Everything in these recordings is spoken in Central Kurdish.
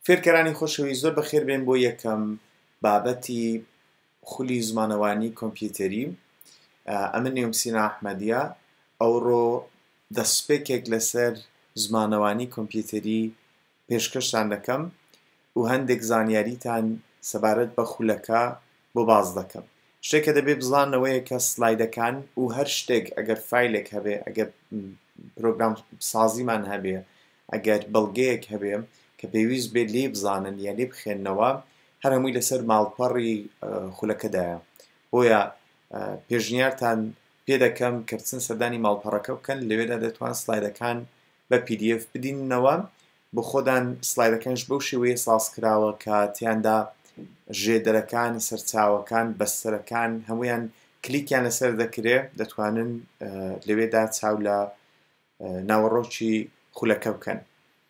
فێرکەرانی خۆشەویست زۆر بەخێر بێن بۆ یەکەم بابەتی خولی زمانەوانی کۆمپیوتەری. ئەمن نێوم سینا ئەحمەدیە، ئەوڕۆ دەستپێکێک لەسەر زمانەوانی کۆمپیوتەری پێشکەشتان دەکەم و هەندێک زانیاریتان سەبارەت بە خولەکە بۆ باز دەکەم. شتێکە دەبێ بزانەوەیە کە سلایدەکان و هەر شتێک ئەگەر فایلێک هەبێ، ئەگەر پرۆگرام سازیمان هەبێ، ئەگەر بەڵگەیەک هەبێ کە پێویست بێت لێ بزانن یا لێ بخێننەوە، هەر هەمووی لەسەر ماڵپەڕی خولەکەدایە. بۆیە پێشنیارتان پێ دەکەم کە بچن سەردانی ماڵپەڕەکە بکەن، لەوێدا دەتوان سلایدەکان بە PDF بدینەوە، بۆ خۆدان سلایدەکانش بەو شێوەیە سازکراوە کە تیاندا ژێدەرەکان، سەرچاوەکان، بەستەرەکان هەمویان کلیکیان لەسەر دەکرێ، دەتوانن لەوێدا چاو لە ناوەڕۆکی خولەکە بکەن.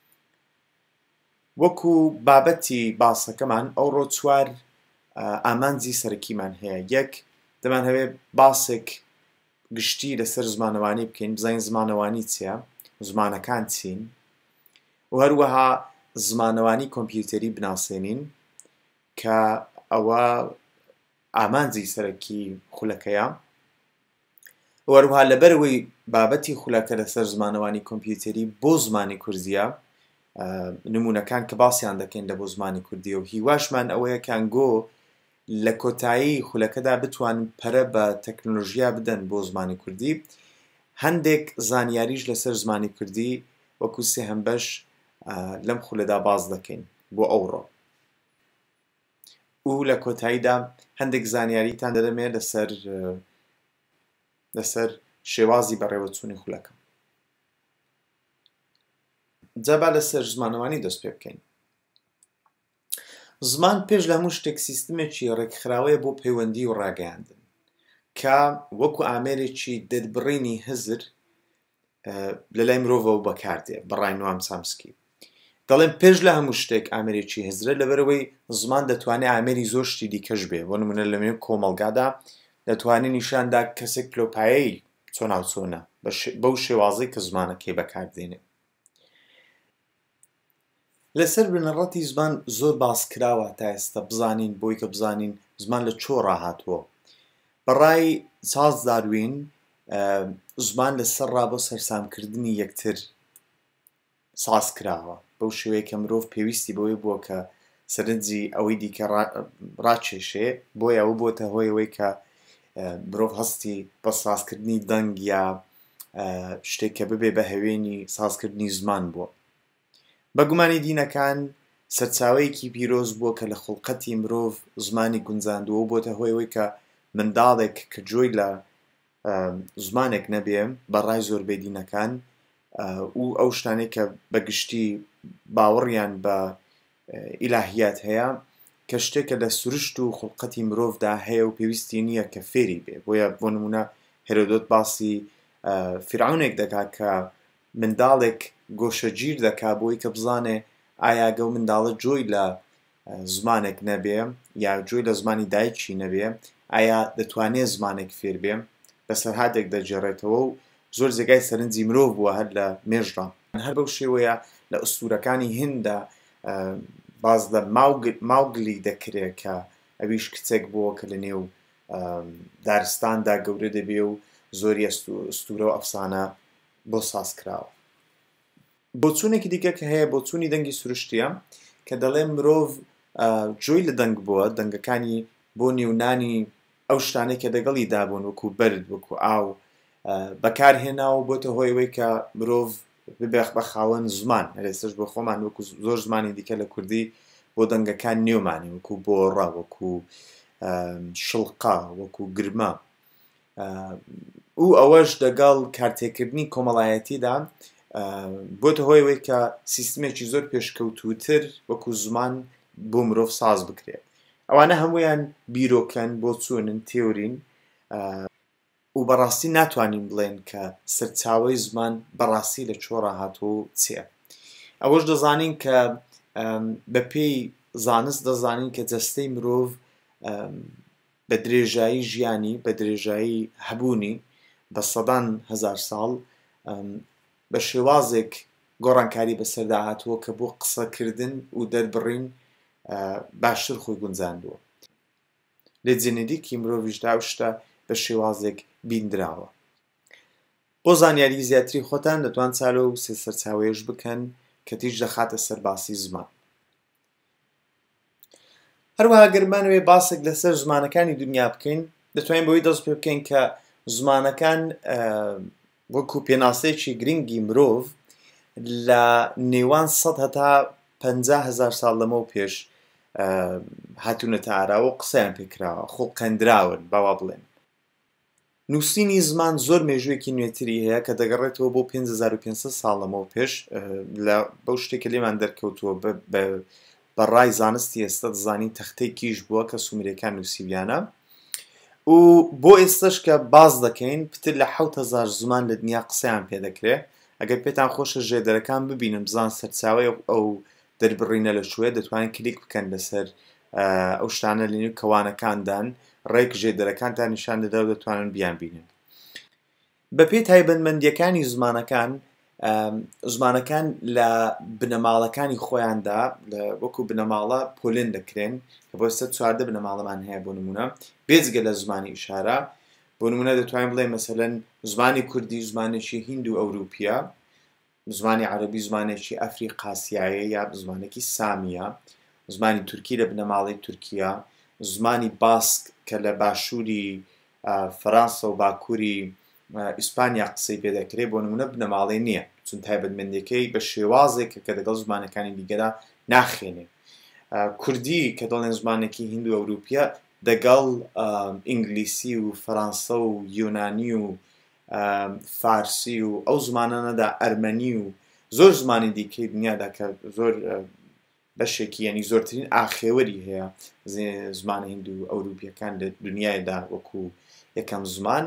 وەکو بابەتی باسەکەمان ئەوڕۆ چوار ئامانجی سەرەکیمان هەیە. یەک، دەمان هەوێ باسێک گشتی لەسەر زمانەوانی بکەین، بزانین زمانەوانی چییە، زمانەکان چین، و هەروەها زمانەوانی کۆمپیوتەری بناسێنین کە ئەوە ئامانجی سەرەکی خولەکەیە. و هەروەها لەبەرەوەی بابەتی خولەکە لەسەر زمانەوانی کۆمپیوتەری بۆ زمانی کوردیە، نمونونەکان کە باسییان دەکەین لە بۆ زمانی کوردیە، و هیواشمان ئەوەیە کانگۆ لە کۆتایی خولەکەدا بتوانن پەرە بە تەکنۆلۆژیا بدەن بۆ زمانی کوردی. هەندێک زانیاریش لەسەر زمانی کوردی وەکو سێهەم بەش لەم خولەدا باز دەکەین بۆ ئەوڕۆ، و لە کۆتاییدا هەندێک زانیاریتان دەدەمێ لەسەر شێوازی بەڕێوەچوونی خولەکە. جابا لەسەر زمانەوانی دەست پێ بکەین. زمان پێش لە هەموو شتێک سیستمێکی ڕێکخراوەیە بۆ پەیوەندی و ڕاگەیاندن کە وەکو ئامێرێکی دەربڕینی هزر لە لای مرۆڤەوە بەکاردێ. بەڕای نوام چامسکی دەڵێن پێش لە هەموو شتێک ئامێرێکی هزرە، لەبەرەوەی زمان دەتوانێت ئامێری زۆر شتی دیکەش بێ. بۆ نمونە لەمێ کۆمەڵگادا دەتوانێت نیشاندا کەسێک پلۆپایەی چۆن ناوچۆنە بەو شێوازەی کە زمانەکەی بەکاردێنێ. لەسەر بنەڕەتی زمان زۆر باسکراوە تا ئێستا بزانین، بۆی کە بزانین زمان لە چۆ ڕاهاتووە. بەڕای چارلز داروین زمان لەسەر ڕابۆ سەرسامکردنی یەکتر سازکراوە، بەو شێوەیە کە مرۆڤ پێویستی بەوەی بووە کە سەرنجی ئەوەی دیکە ڕاکێشێ. بۆیە ئەوە بۆتە هۆی ئەوەی کە مرۆڤ هەستی بە سازکردنی دەنگ یا شتێککە ببێ بە هەوێنی سازکردنی زمان بووە. بەگومانی دینەکان سەرچاوەیەکی پیرۆز بووە کە لە خوڵقەتی مرۆڤ زمانی گونجاندووە، و بۆتە هۆی ئەوەی کە منداڵێک کە جۆی لە زمانێک نەبێ بەڕای زۆربەی دینەکان و ئەو شتانەی کە بەگشتی باوەڕیان بە ئیلاهیات هەیە، کە شتێکە لە سروشت و خوڵقەتی مرۆڤدا هەیە و پێویستی نییە کە فێری بێ. بۆیە بۆ نمونە هێرۆدۆت باسی فیرعونێک دەکات کە منداڵێک گۆشەگیر دەکا بۆی کە بزانێ ئایا گەو منداڵە جۆی لە زمانێک نەبێ یا جۆی لە زمانی دایکی نەبێ، ئایا دەتوانێت زمانێک فێر بێ، بەسەرهاتێک دەجێڕێتەوە، و زۆر جێگای سەرنجی مرۆڤ بووە هەر لە مێژدا. هەر بەو شێوەیە لە ئوستورەکانی هیندا باز لە ماوگلی دەکرێت کە ئەویش کچێک بووە کە لە نێو دارستاندا گەورە دەبێ و زۆری ئوستورە و ئەفسانە بۆ سازکراوە. بۆچوونێکی دیکە کە هەیە بۆچوونی دەنگی سروشتیە، کە دەڵێ مرۆڤ جۆی لە دەنگ بووە، دەنگەکانی بۆ نێونانی ئەو شتانەی کە دەگەڵی دابوون وەکو بەرد، وەکو ئاو بەکارهێناوە، بۆتە هۆی ئەوەی کە مرۆڤ ببێخ بە خاوەن زمان. لێستش بۆ خۆمان وەکو زۆر زمانی دیکە لە کوردی بۆ دەنگەکان نێومانی، وەکو بۆڕە، وەکو شڵقا، وەکو گرمە، و ئەوەش دەگەڵ کارتێکردنی کۆمەڵایەتیدا بۆتە هۆی ئەوەی کە سیستمێکی زۆر پێشکەوتووتر وەکو زمان بۆ مرۆڤ ساز بکرێت. ئەوانە هەمویان بیرۆکەن، بۆ چوونن، تێورین، و بەڕاستی ناتوانین بڵێن کە سەرچاوەی زمان بەڕاستی لە چۆ ڕاهاتوو چییە. ئەوەش دەزانین کە بە پێی زانست دەزانین کە جەستەی مرۆڤ بە درێژایی ژیانی، بە درێژایی هەبوونی بە سەدان هەزار ساڵ بە شێوازێک گۆڕانکاری بەسەردا هاتووە کە بۆ قسەکردن و دەربڕین باشتر خۆی گونجاندووە. لە جێنێریکی مرۆڤیشدا ئەو شتە بە شێوازێک بیندراوە. بۆ زانیاری زیاتری خۆتان دەتوان چالۆ و سەرچاوەیەش بکەن کە تیژ دەخاتە سەر باسی زمان. هەروەها گەرمانەوێ باسێک لەسەر زمانەکانی دنیا بکەین دەتوانین بەوەی دەست پێ بکەین کە زمانەکان وەکو پێناسەیەکی گرنگی مرۆڤ لە نێوان 100 هەتا 50,000 ساڵ لەمەو پێش هاتوونەتە ئاراوە و قسەیان پێکراوە خۆڵقەندراون باوا بڵێن. نووسینی زمان زۆر مێژوویەکی نوێتری هەیە کە دەگەڕێتەوە بۆ 5500 ساڵ لەمەوە پێش بەو شتێکە لێمان دەرکەوتووە بەڕای زانستی ئێستا دەزانین تەختەی کیژ بووە کە سومریەکان نووسیبیانە و بۆ ئێستش کە باز دەکەین پتر لە 7000 زمان لە دنیا قسەیان پێدەکرێت. ئەگەر پێتان خۆشە ژێدەرەکان ببینن بزان سەرچاوی ئەو دەربڕینە لە شوێ دەتوانین کلیک بکەن لەسەر ئەو شتانە لە نێو کەوانەکاندان ڕێک ژێدەرەکانتان نیشان دەدا و دەتوانن بیان بینن. بەپێی تایبەتمەندیەکانی زمانەکان لە بنەماڵەکانی خۆیاندا وەکو بنەماڵە پۆلێن دەکرێن کە بۆ ئێستا 14 بنەماڵەمان هەیە بۆ نمونە بێجگە لە زمانی ئیشارە. بۆ نمونە دەتوانین بڵێ مەسەلەن زمانی کوردی زمانێکی هیند و ئەوروپیە، زمانی عەرەبی زمانێکی ئەفریقاسیایە یا زمانێکی سامیە، زمانی تورکی لە بنەماڵی تورکیا، زمانی باسک کە لە باشووری فەرانسا و باکووری ئیسپانیا قسەی پێدەکرێت بۆ نمونە بنەماڵی نییە چون تایبەتمەندیەکەی بە شێوازێک کە لەگەڵ زمانەکانی دیگەدا ناخێنێ. کوردی کە دەڵێن زمانێکی هیند و ئەوروپیە دەگەڵ ئینگلیسی و فەرانسە و یۆنانی و فارسی و ئەو زمانانەدا ئەرمەنی و زۆر زمانی دیکەی دنیادا کە زۆر بەشێکی یعنی زۆرترین ئاخێوەری هەیە زمانە هیند و ئەوروپیەکان لە دنیایدا وەکو یەکەم زمان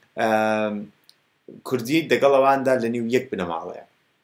کوردی دەگەڵ ئەواندا لە نێو یەک بنەماڵەیە.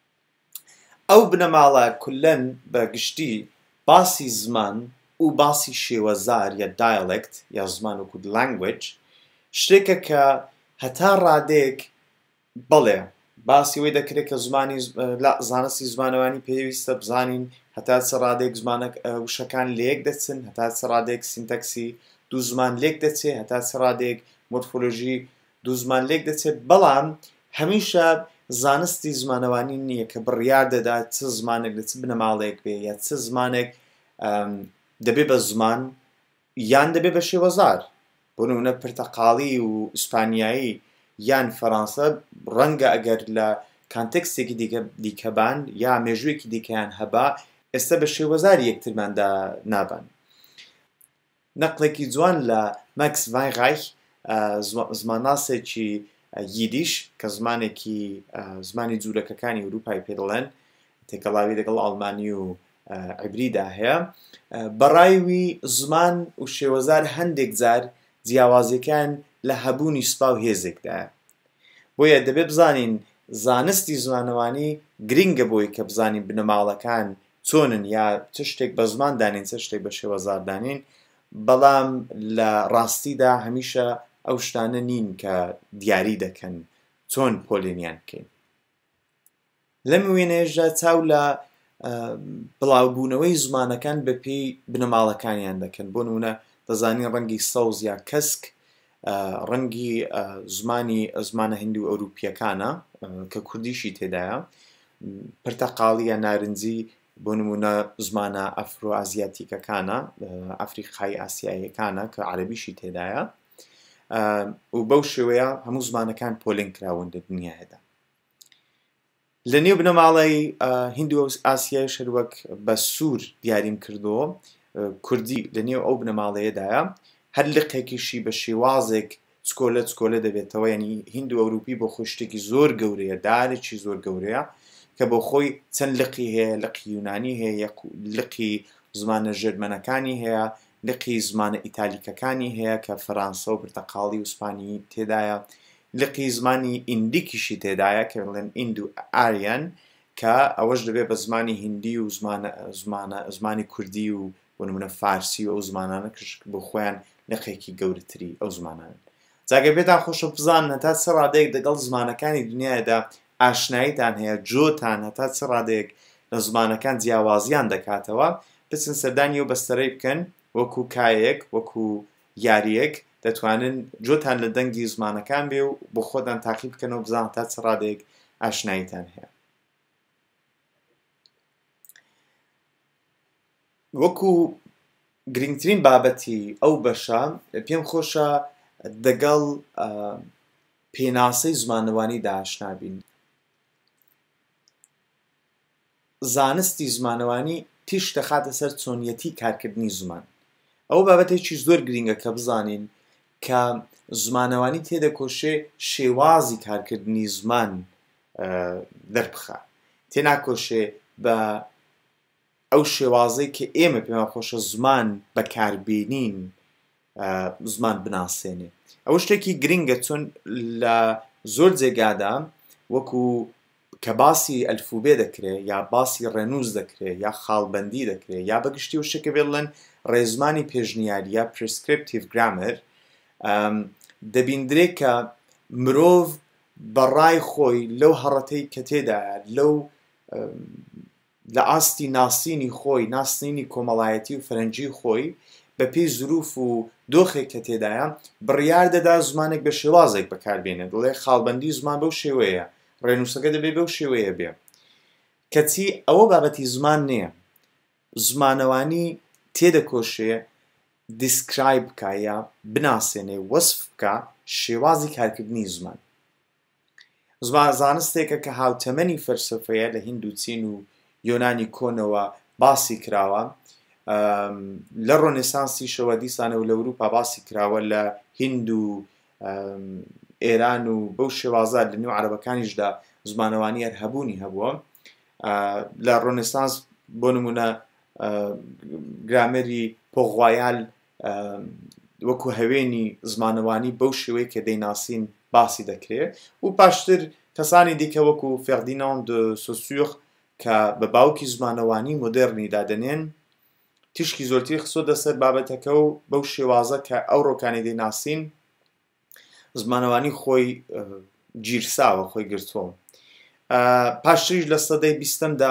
ئەو بنەماڵە کولەن بە گشتی باسی زمان و باسی شێوەزار یا دایلێکت یا زمان وەکو لانگوێج شتێکە کە هەتا ڕادێک بەڵێ باسی وەی دەکرێت کە زانستی زمانەوانی پێویستە بزانین هەتا چ ڕادێک زمانە وشەکان لەیەک دەچن، هەتا چ ڕادێک سینتەکسی دوو زمان لێک دەچێت، هەتا چ ڕادێک مۆرفۆلۆژی دوو زمان لێک دەچێت. بەڵام هەمیشە زانستی زمانەوانی نییە کە بڕیار دەدات چ زمانێک لە چ بنەماڵەیەک بێ یا چ زمانێک دەبێ بە زمان یان دەبێ بە شێوەزار. بۆ نمونە پرتەقاڵی و ئیسپانیایی یان فەرانسە ڕەنگە ئەگەر لە کانتێکستێکی دیکەبان یا مێژوویەکی دیکەیان هەبا ئێستا بە شێوەزاری یەکترماندا نابن. نەقلێکی جوان لە ماکس ڤاینڕایخ زمانناسێکی ییدیش کە زمانی جوولەکەکانی ئەوروپای پێ دەڵێن تێکەڵاوی لەگەڵ ئەڵمانی و عیبریدا هەیە بەڕایوی زمان و شێوەزار هەندێک جار جیاوازیەکان لە هەبوونی سوپا و هێزێکدایە. بۆیە دەبێت بزانین زانستی زمانەوانی گرنگە بۆی کە بزانین بنەماڵەکان چۆنن یا چ شتێک بە زمان دانین چ شتێک بە شێوەزار دانین. بەڵام لە ڕاستیدا هەمیشە ئەو شتانە نین کە دیاری دەکەن چۆن پۆلێنیان بکەین. لەم وێنەیەشدا چاو لە بڵاوبوونەوەی زمانەکان بەپێی بنەماڵەکانیان دەکەن. بۆ نمونە دەزانین ڕەنگی سەوز یا کەسک ڕەنگی زمانە هیند و ئەوروپیەکانە کە کوردیشی تێدایە، پرتەقاڵی یا نارنجی بۆ نمونە زمانە ئەفرۆ ئازیاتیکەکانە ئەفریقای ئاسیاییەکانە کە عەرەبیشی تێدایە و بەو شێوەیە هەموو زمانەکان پۆلێن کراون لە دنیادا. لە نێو بنەماڵی هیند و ئاسیای شەروەک بە سوور دیاریم کردەوە کوردی لە نێو ئەو بنەماڵەیەدایە هەر لقێکیشی بە شێوازێک چکۆلە دەبێتەوە. ینی هیند و ئەوروپی بۆ خۆی شتێکی زۆر گەورەیە، دارێکی زۆر گەورەیە کە بۆ خۆی چەند لقی هەیە، لقی یونانی هەیە، لقی زمانە ژێرمەنەکانی هەیە، لقی زمانە ئیتالیکەکانی هەیە کە فەرانسە و پرتەقاڵی و ئیسپانی تێدایە، لقی زمانی ئیندیکیشی تێدایە کە بڵێن ئیند و ئاریان کە ئەوەش دەبێت بە زمانی هیندی و زمانی کوردی و بۆ نمونە فارسی و ئەو زمانانە بۆ خۆیان لقێکی گەورەتری ئەو زمانانن. جاگە بێتان خۆشە بزانن هەتا چ ڕادەیەک دەگەڵ زمانەکانی دنیادا ئاشناییتان هەیە جۆتان هەتا چ ڕادەیەک لە زمانەکان جیاوازیان دەکاتەوە بچن سەردانی و بەستەرەی بکەن وەکو کایەک وەکو یاریەک دەتوانن جۆتان لە دەنگی زمانەکان بێ و بۆ خۆتان تاقی بکەنەوە بزان تا چ ڕادەیەک ئاشناییتان هەیە. وەکو گرنگترین بابەتی ئەو بەشە پێم خۆشە دەگەڵ پێناسەی زمانەوانیدا ئاشنا بین. زانستی زمانەوانی تیش دەخاتە سەر چۆنیەتی کارکردنی زمان. ئەو بابەتێکی زۆر گرنگە کە بزانین کە زمانەوانی تێدەکۆشێ شێوازی کارکردنی زمان دەربخە، تێناکۆشێ بە ئەو شێوازەی کە ئێمە پێمان خۆشە زمان بەکاربێنین زمان بناسێنێ. ئەوە شتێکی گرنگە چۆن لە زۆر جێگادا وەکو کە باسی ئەلفوبێ دەکرێت یا باسی ڕێنووس دەکرێت یا خاڵبەندی دەکرێت یا بەگشتی و شتێکە بێڵێن ڕێزمانی پێشنیاری یا پرسکریپتیڤ گرامر دەبیندرێت کە مرۆڤ بەڕای خۆی لەو هەڕەتەی کە تێدایە لەو لە ئاستی ناسینی خۆی ناسینی کۆمەڵایەتی و فەرەنجی خۆی بەپێی زروف و دۆخێک کە تێدایە بڕیار دەدا زمانێک بە شێوازێک بەکاربێنێت دڵێ خاڵبەندی زمان بەو شێوەیە ڕێنووسەکە دەبێت بەو شێوەیە بێ کەچی ئەوە بابەتی زمان نییە. زمانەوانی تێدەکۆشێ دیسکرایب بکە یا بناسێنێ وەسف بکە شێوازی کارکردنی زمان. زانستێکە کە هاوتەمەنی فەلسەفەیە لە هیند و چین و یۆنانی کۆنەوە باسی کراوە لە ڕۆنێسانسیشەوە دیسانە و لە ئەوروپا باسی کراوە لە هیند و ئێران و بەو شێوازە لە نێو عەرەبەکانیشدا زمانەوانی هەر هەبوونی هەبووە. لە ڕۆنێسانس بۆ نمونە گرامەری پۆغوایال وەکو هەوێنی زمانەوانی بەو شێوەیە کە دەیناسین باسی دەکرێت و پاشتر کەسانی دیکە وەکو فێردیناند دە سۆسیۆر کە بە باوکی زمانەوانی مۆدێرنی دادەنێن تیشکی زۆرتری خسۆدە سەر بابەتەکە و بەو شێوازە کە ئەو ڕۆکانی دەیناسین زمانەوانی خۆی گیرساوە خۆی گرتووە. پاشتریش لە سەدەی بیستەمدا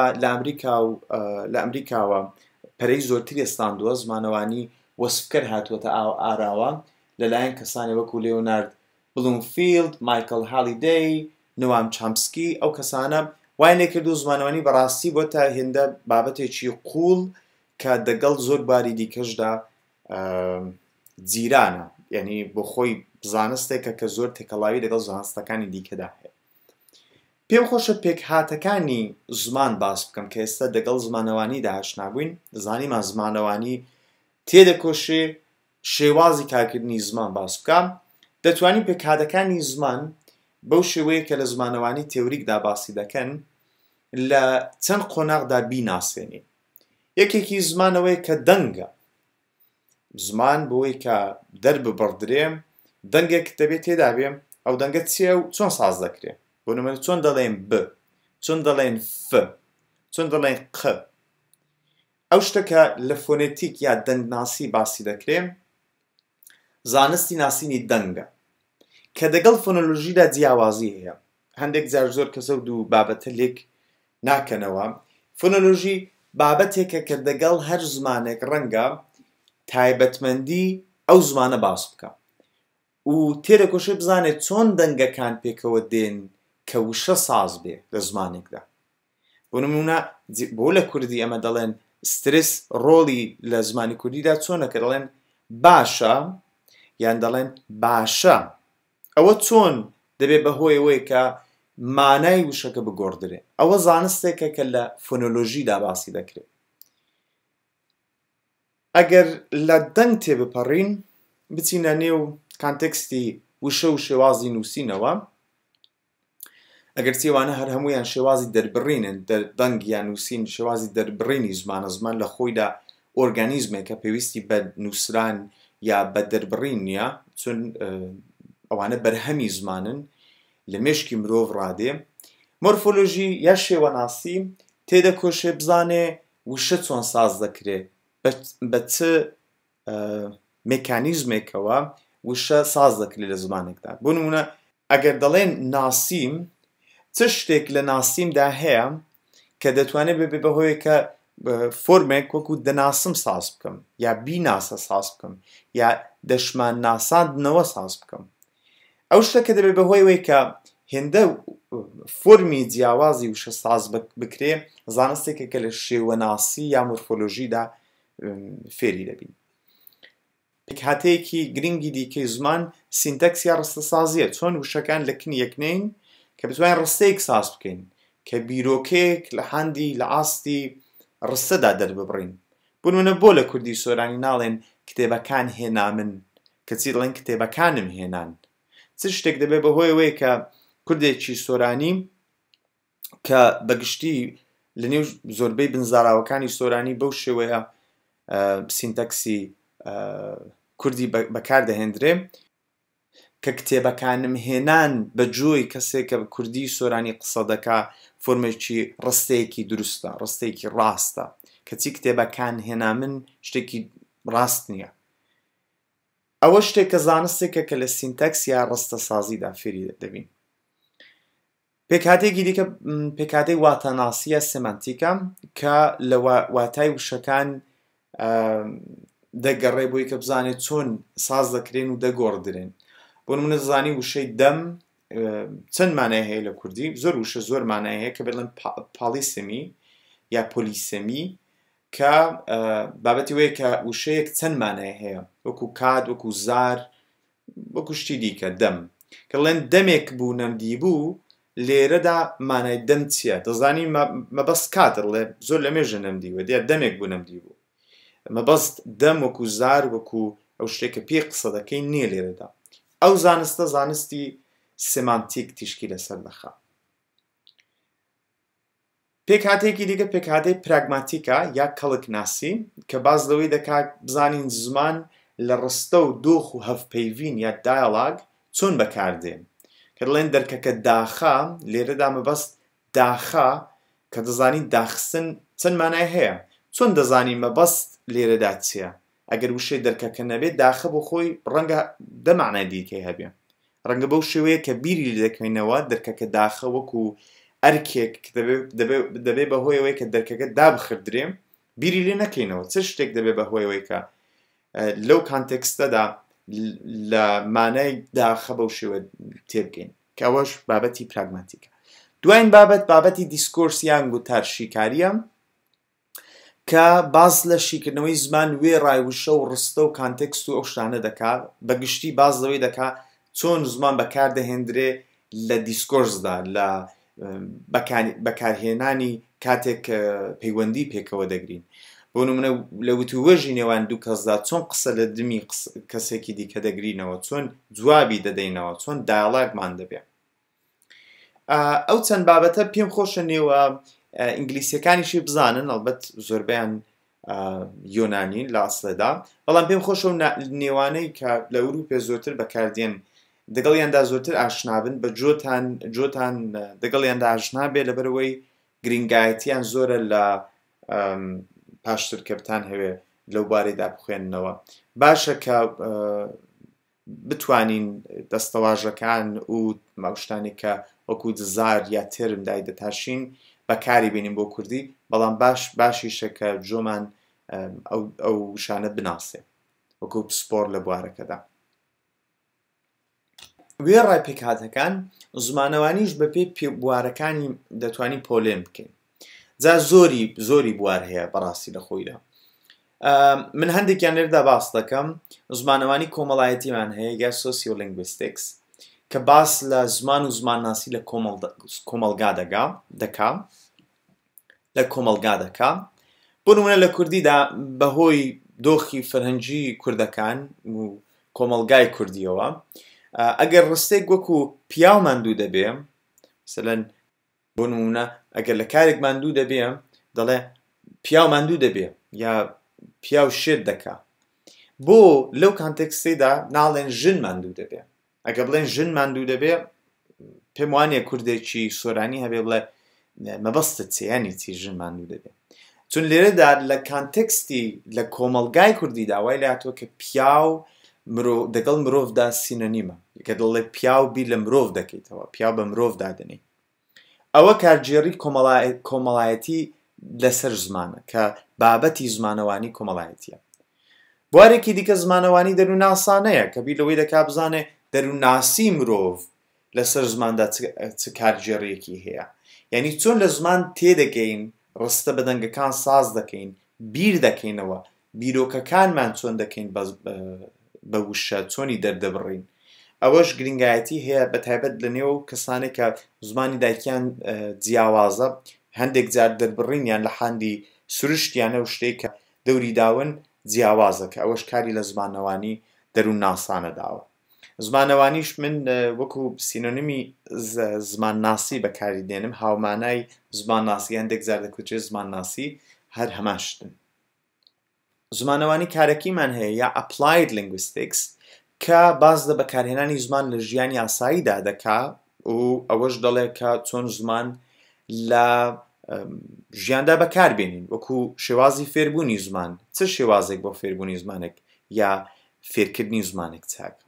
لە ئەمریکاوە پەرەی زۆرتری ئێستاندووە زمانەوانی وەسفکەر هاتووەتە ئاراوە لەلایەن کەسانی وەکو لێۆنارد بلومفیلد، مایکل هالیدەی، نوام چامسکی ئەو کەسانە وای لێکردو زمانەوانی بەڕاستی بۆتە هێندە بابەتێکی قوڵ کە دەگەڵ زۆر باری دیکەشدا جیرانە، یعنی بۆ خۆی زانستێکە کە زۆر تێکەڵاوی لەگەڵ زانستەکانی دیکەدا هەیە. پێم خۆشە پێکهاتەکانی زمان باس بکەم کە ئێستا دەگەڵ زمانەوانیدا ئاشنا بووین. زانیمان زمانەوانی تێدەکۆشێ شێوازی کارکردنی زمان باس بکەم. دەتوانین پێکهاتەکانی زمان بەو شێوەیە کە لە زمانەوانی تێوریکدا باسی دەکەن لە چەند قۆناغدا بیناسێنین. یەکێکی زمانەوەی کە دەنگە. زمان بۆی کە دەرببڕدرێ دەنگێک دەبێت تێدا بێ ئەو دەنگە چیە و چۆن ساز دەکرێت. بۆ نمونە چۆن دەڵێن ب، چۆن دەڵێن ف، چۆن دەڵێن ق. ئەو شتەکە لە فۆنێتیک یا دەنگناسی باسی دەکرێت زانستی ناسینی دەنگە کە دەگەڵ فۆنۆلۆژیدا جیاوازی هەیە. هەندێک جار زۆر کەسە و دوو بابەتە لێک ناکەنەوە. فۆنۆلۆژی بابەتێکە کە دەگەڵ هەر زمانێک ڕەنگە تایبەتمەندی ئەو زمانە باس بکە و تێدەکۆشێ بزانێت چۆن دەنگەکان پێکەوە دێن کە وشە ساز بێ لە زمانێکدا. بۆ نمونە بۆ لە کوردی ئەمە دەڵێن سترس ڕۆڵی لە زمانی کوردیدا چۆنە کە دەڵێن باشە یان دەڵێن باشە. ئەوە چۆن دەبێت بەهۆی ئەوەی کە مانای وشەکە بگۆڕدرێ. ئەوە زانستێکە کە لە فۆنۆلۆژیدا باسی دەکرێت. ئەگەر لە دەنگ تێبپەڕین بچینە نێو کانتێکستی وشە و شێوازی نووسینەوە، ئەگەر چێوانە هەر هەمویان شێوازی دەربڕینن دەنگ یان نووسین شێوازی دەربڕینی زمانە زمان لە خۆیدا ئۆرگانیزمێکە پێویستی بە نووسران یا بە دەربڕین نییە چون ئەوانە بەرهەمی زمانن لە مێشکی مرۆڤ ڕادێ. مۆرفۆلۆژی یا شێوەناسی تێدەکۆشێ بزانێ وشە چۆن ساز دەکرێت بە چ چ شتێک لە ناسیمدا هەیە کە دەتوانێت ببێ بەهۆیە کە فۆرمێک وەکو دەناسم ساز بکەم یا بیناسە ساز بکەم یا دەشمان ناساندنەوە ساز بکەم. ئەو شتەکە دەبێت بەهۆی ئەوەی کە هێندە فۆرمی جیاوازی وشە ساز بکرێ زانستێکە کە لە شێوەناسی یا مۆرفۆلۆژیدا فێری دەبین. پێکهاتەیەکی گرنگی دیکەی زمان سینتەکس یا ڕستەسازیە، چۆن وشەکان لە کنی یەکنین کە بتوانین ڕستەیەک ساز بکەین کە بیرۆکەیەک لە هەندی لە ئاستی ڕستەدا دەرببڕین. بۆ نمونە بۆ لە کوردی سۆرانی ناڵێن کتێبەکان هێنامن، کەچی دەڵێن کتێبەکانم هێنان. چ شتێک دەبێت بەهۆی ئەوەیە کە کوردێکی سۆرانی کە بەگشتی لە نێو زۆربەی بنزاراوەکانی سۆرانی بەو شێوەیە سینتەکسی کوردی بەکاردەهێنرێ کە کتێبەکانم هێنان بە جۆی کەسێک کە کوردی سۆرانی قسە دەکا فۆرمێکی ڕستەیەکی دروستە، ڕستەیەکی ڕاستە، کەچی کتێبەکان هێنامن شتێکی ڕاست نییە. ئەوە شتێکە زانستێکە کە لە سینتەکس یا ڕستەسازیدا فێری دەبین. پێکهاتێکی دیکە پێکهاتەی واتەناسیە سێمانتیکە کە لە واتای وشەکان دەگەڕێ بۆی کە بزانێت چۆن ساز دەکرێن و دەگۆڕدرێن. بۆ نمونە زانی وشەی دەم چەند مانای هەیە لە کوردی، زۆر وشە زۆر مانای هەیە کە بڵێن پالیسمی یا پۆلیسەمی کە بابەتی وەیە کە وشەیەک چەند مانای هەیە وەکو کات، وەکو زار، وەکو شتی دیکە دەم کە بڵێن دەمێک بوو نەمدی بوو لێرەدا مانای دەم چییە؟ دەزانی مەبەست کات دەڵێ زۆر لە مێژە نەمدیوە دیار دەمێک بوو نەمدی بوو. مەبەست دەم وەکو زار وەکو ئەو شتێکە پێ قسە دەکەی نییە لێرەدا. ئەو زانستە زانستی سێمانتیک تیشکی لەسەر دەخا. پێکهاتێکی دیکە پێکهاتەی پراگماتیکە یا کەڵکناسی کە باز لەوەی دەکات بزانین زمان لە ڕستە و دۆخ و هەفپەیوین یا دایاڵاگ چۆن بەکاردێن. کە دەڵێن دەرکەکە داخە لێرەدا مەبەست داخە کە دەزانین داخستن چەند مانای هەیە، چۆن دەزانی مەبەست لێرەدا چییە؟ ئەگەر وشەی دەرکەکە نەبێت داخە بۆ خۆی ڕەنگە دەمانای دیکەی هەبێ، ڕەنگە بەو شێوەیە کە بیری دەکەینەوە دەرکەکە داخە وەکو ئەرکێک دەبێت بەهۆی ئەوەی کە دەرکەکە دابخردرێ بیری لێ نەکەینەوە. چ شتێک دەبێت بەهۆی ئەوەی کە لەو کانتێکستەدا لە مانای داخە بەو شێوە تێبگەین کە ئەوەش بابەتی پراگماتیکە. دوایین بابەتی دیسکۆرس یان گوتار شیکاریە کە باز لە شیکردنەوەی زمان وێ ڕایوشە و ڕستە و کانتێکست و ئەو شتانە دەکات، بەگشتی باز لەوەی دەکات چۆن زمان بەکاردەهێنرێ لە دیسکۆرسدا لە بەکارهێنانی کاتێک پەیوەندی پێکەوە دەگرین. بۆ نمونە لە وتووەژی نێوان دوو کەسدا چۆن قسە لە دمی کەسێکی دیکە دەگرینەوە، چۆن جوابی دەدەینەوە، چۆن دایاڵاگمان دەبێت. ئەو چەند بابەتە پێم خۆشە نێوە ئینگلیسیەکانیشی بزانن، ئەڵبەت زۆربیان یۆنانین لە ئەسڵێدا، بەڵام پێم خۆشە نێوانەی کە لە ئەوروپێ زۆرتر بەکاردێن دەگەڵیاندا زۆرتر ئاشنابن بە جۆتان دەگەڵیاندا ئاشنا بێ لەبەرەوەی گرنگایەتیان زۆرە لە پاشتر کە بتان هەوێ لەو بارەیدا بخوێننەوە. باشە کە بتوانین دەستەواژەکان و ماوشتانی کە وەکو دزار یا تێرم دای دەتاشین بەکاری بینیم بۆ کوردی، بەڵام باشیشە کە جۆمان ئەو شانە بناسێ وەکو پسپۆر لە بوارەکەدا. وێ ڕای پێکهاتەکان زمانەوانیش بەپێی بوارەکانی دەتوانین پۆلێن بکەین. جا زۆری بوار هەیە بەڕاستی لە خۆیدا. من هەندێکیان لێرەدا باس دەکەم. زمانەوانی کۆمەڵایەتیمان هەیە یا سۆسیۆلینگویستیکس کە باس لە زمان و زمانناسی لە کۆمەلگا دەکا. بۆ نمونە لە کوردیدا بەهۆی دۆخی فەرهەنگی کوردەکان و کۆمەلگای کوردیەوە ئەگەر ڕستێک وەکو پیاو ماندوو دەبێ، مەسەلەن بۆ نمونە ئەگەر لە کارێک ماندوو دەبێ دەڵێ پیاو ماندوو دەبێ یا پیاو شێت دەکا، بۆ لەو کانتێکستێدا ناڵێن ژن ماندوو دەبێ. ئەگەر بڵێن ژن ماندوو دەبێ پێم وانییە کوردێکی سۆرانی هەبێ بڵێ مەبەستت چیانی چی ژن ماندوو دەبێ، چون لێرەدا لە کانتێکستی لە کۆمەلگای کوردی داوای لە هاتووە کە پیاو دەگەڵ مرۆڤدا سینۆنیمە، کە دەڵێ پیاو بیر لە مرۆڤ دەکەیتەوە، پیاو بە مرۆڤ دادنی. ئەوە کارگێڕی کۆمەڵایەتی لەسەر زمانە کە بابەتی زمانەوانی کۆمەڵایەتیە. بوارێکی دیکە زمانەوانی دەرووناسانەیە کە بیر لەوەی دەکا بزانێ دەرووناسی مرۆڤ لەسەر زماندا چ کارگێڕیەکی هەیە. یعنی چۆن لە زمان تێدەگەین، ڕستە بەدەنگەکان ساز دەکەین، بیر دەکەینەوە، بیرۆکەکانمان چۆن دەکەین بە وشە چۆنی دەردەبڕین. ئەوەش گرنگایەتی هەیە بەتایبەت لە نێو کەسانێک کە زمانی دایکیان جیاوازە، هەندێک جار دەربڕینیان لە حاندی سروشتیانە و شتێک کە دەوری داون جیاوازە کە ئەوەش کاری لە زمانەوانی دەروون ناسانە داوە. زمانەوانیش من وەکو سینۆنیمی زمان ناسی بەکاری دێنم، هاومانای زمان ناسی، هەندێک جار دەکوچێت زمان ناسی هەر هەماشتن. زمانەوانی کارەکیمان هەیە یا ئەپلاید لینگویستیکس کە باز لە بەکارهێنانی زمان لە ژیانی ئاساییدا دەکا و ئەوەش دەڵێ کە چۆن زمان لە ژیاندا بەکاربێنین وەکو شێوازی فێربوونی زمان، چ شێوازێک بۆ فێربوونی زمانێک یا فێرکردنی زمانێک چاکە.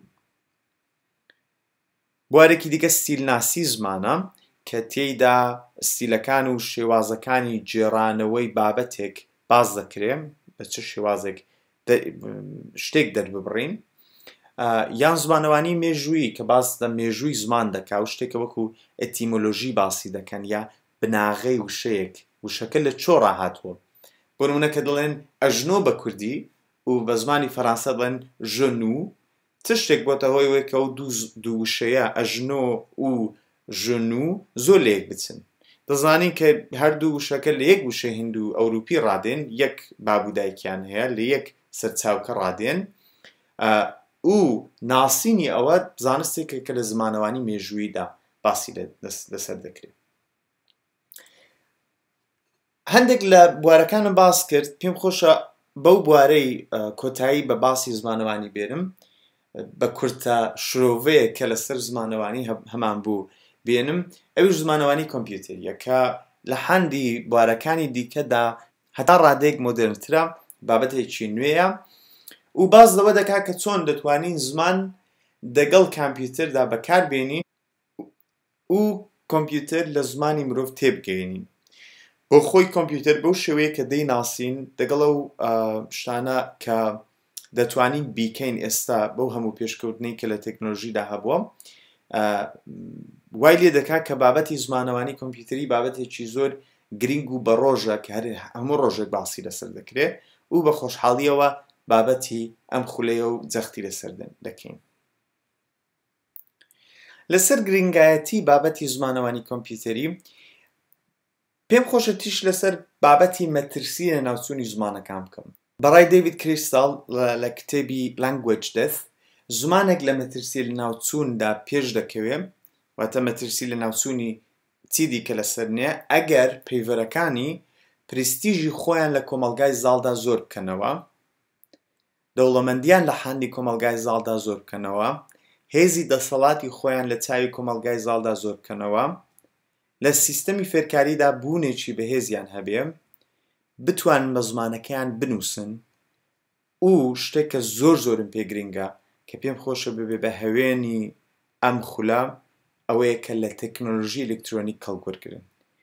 بوارێکی دیکە ستیلناسی زمانە کە تێیدا ستیلەکان و شێوازەکانی جێڕانەوەی بابەتێک باز دەکرێن بە چ شێوازێک شتێک دەرببڕین. یان زمانەوانی مێژووی کە باس لە مێژووی زمان دەکا و شتێکە وەکو ئەتیمۆلۆژی باسی دەکەن یا بناغەی وشەیەک، وشەکە لە چۆ ڕاهاتووە. بۆ نمونە کە دەڵێن ئەژنۆ بە کوردی و بە زمانی فەرەنسا دەڵێن ژنو، چ شتێک بۆتە هۆی وەی کە ئەو دوو وشەیە ئەژنۆ و ژنو زۆر لە یەک بچن. دەزانین کە هەردوو وشەکە لە یەک وشە هیند و ئەوروپی ڕادێن، یەک بابودایکیان هەیە، لە یەک سەرچاوکە ڕادێن و ناسینی ئەوە زانستێکە کە لە زمانەوانی مێژوویدا باسی لەسەر دەکرێت. هەندێک لە بوارەکانم باس کرد، پێم خۆشە بەو بوارەی کۆتایی بە باسی زمانەوانی بێنم بە کورتە شرۆڤەیە کە لەسەر زمانەوانی هەمان بوو بێنم. ئەویش زمانەوانی کۆمپیوتەریە کە لە حەندی بوارەکانی دیکەدا هەتا ڕادەیەک مۆدرنترە، بابەتێکی نوێیە و باز لەوە دەکا کە چۆن دەتوانین زمان دەگەڵ کۆمپیوتەردا بەکاربێنین و کۆمپیوتەر لە زمانی مرۆڤ تێبگەێنین. بۆ خۆی کۆمپیوتەر بەو شێوەیە کە دەیناسین دەگەڵ ئەو شتانە کە دەتوانین بیکەین ئێستا بەو هەموو پێشکەوتنەی کە لە تەکنۆلۆژیدا هەبووە، وای لێ دەکات کە بابەتی زمانەوانی کۆمپیوتەری بابەتێکی زۆر گرنگ و بە ڕۆژە کە هەموو ڕۆژێک باسی لەسەر دەکرێت و بە خۆشحاڵیەوە بابەتی ئەم خولەیە و جەختی لەسەر دەکەین. لەسەر گرنگایەتی بابەتی زمانەوانی کۆمپیوتەری پێم خۆشە تیش لەسەر بابەتی مەترسی لە ناوچوونی زمانەکان بکەم. بەڕای دەیڤید کریستال لە کتێبی لانگوێج دەث زمانێک لە مەترسی لە ناوچووندا پێش دەکەوێت، واتە مەترسی لە ناوچوونی چی دیکە لەسەر نییە ئەگەر پەیڤەرەکانی پرستیژی خۆیان لە کۆمەلگای زاڵدا زۆر بکەنەوە، دەوڵەمەندیان لە حاندی کۆمەلگای زاڵدا زۆر بکەنەوە، هێزی دەسەڵاتی خۆیان لە چاوی کۆمەلگای زاڵدا زۆر بکەنەوە، لە سیستەمی فێرکاریدا بوونێکی بەهێزیان هەبێ، بتوانن بە زمانەکەیان بنووسن و شتێک کە زۆر زۆرم پێ گرنگە کە پێم خۆشە ببێ بە هەوێنی ئەم خولە ئەوەیە کە لە تەکنۆلۆژی ئەلکترۆنیک کەڵگوەرگرن.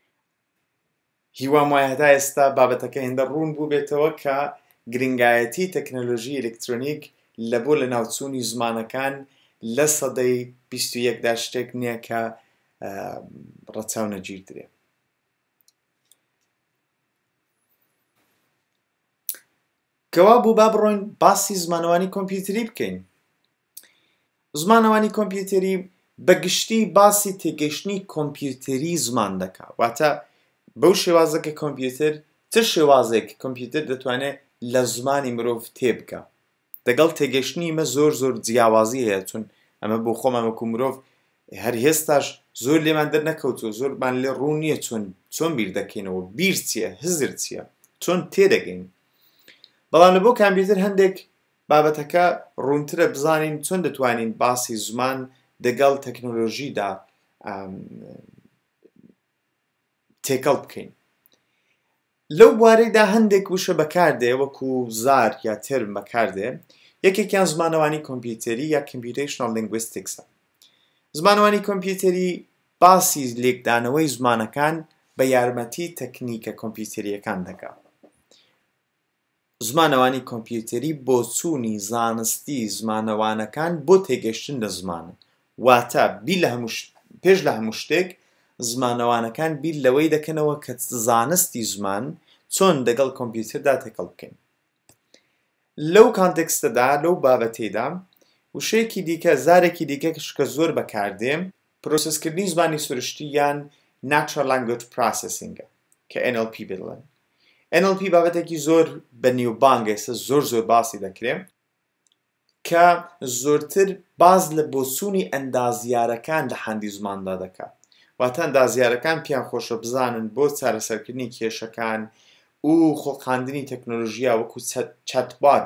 هیوام وایە هەتا ئێستا بابەتەکە هێندە ڕوون بوو بێتەوە کە گرنگایەتی تەکنۆلۆژی ئەلکترۆنیک لە بۆ لە ناوچوونی زمانەکان لە سەدەی 21دا شتێک نییە کە ڕەچاو نەگیردرێ. کەوا بوو با بڕۆین باسی زمانەوانی کۆمپیوتەری بکەین. زمانەوانی کۆمپیوتەری بەگشتی باسی تێگەشتنی کۆمپیوتەری زمان دەکات، واتە بەو شێوازە کە کۆمپیوتەر چ شێوازێک کۆمپیوتەر دەتوانێت لە زمانی مرۆڤ تێبکە. دەگەڵ تێگەشتنی مە زۆر زۆر جیاوازی هەیە، چون ئەمە بۆ خۆمان وەکو مرۆڤ هەر هێستاش زۆر لێمان دەرنەکەوتووە، زۆرمان لێ ڕوو نییە چۆن بیر دەکەینەوە، بیر چییە، هزر چییە، چۆن تێدەگەین. بەڵام لە بۆ کۆمپیوتەر هەندێک بابەتەکە ڕوونترە بزانین چۆن دەتوانین باسی زمان دەگەڵ تەکنۆلۆژیدا تێکەڵ بکەین. لەو بوارەیدا هەندێک وشە بەکاردێ وەکو زار یا ترم بەکاردێ. یەکێکیان زمانەوانی کۆمپیوتەری یا کۆمپیوتەیشنەڵ لینگویستیکسە. زمانەوانی کۆمپیوتەری باسی لێکدانەوەی زمانەکان بە یارمەتی تەکنیکە کۆمپیوتەریەکان دەکات. زمانەوانی کۆمپیوتەری بۆ چوونی زانستی زمانەوانەکان بۆ تێگەشتن لە زمانە، واتە پێش لە هەموو شتێک زمانەوانەکان بیر لەوەی دەکەنەوە کە زانستی زمان چۆن دەگەڵ کۆمپیوتەردا تێکەڵ بکەین. لەو کانتێکستەدا لەو بابەتێدا وشەیەکی دیکە زارێکی دیکەش کە زۆر بەکاردێم پرۆسسکردنی زمانی سروشتی یان Natural Language Processing کە NLP بڵێن. NLP بابەتێکی زۆر بەنێوبانگە ئێستا زۆر باسی دەکرێت کە زۆرتر باز لە بۆچوونی ئەندازیارەکان لە حەندی زماندا دەکات، واتە ئەندازیارەکان پیان خۆشە بزانن بۆ چارەسەرکردنی کێشەکان و خۆڵقاندنی تەکنۆلۆژیا وەکو چەتبات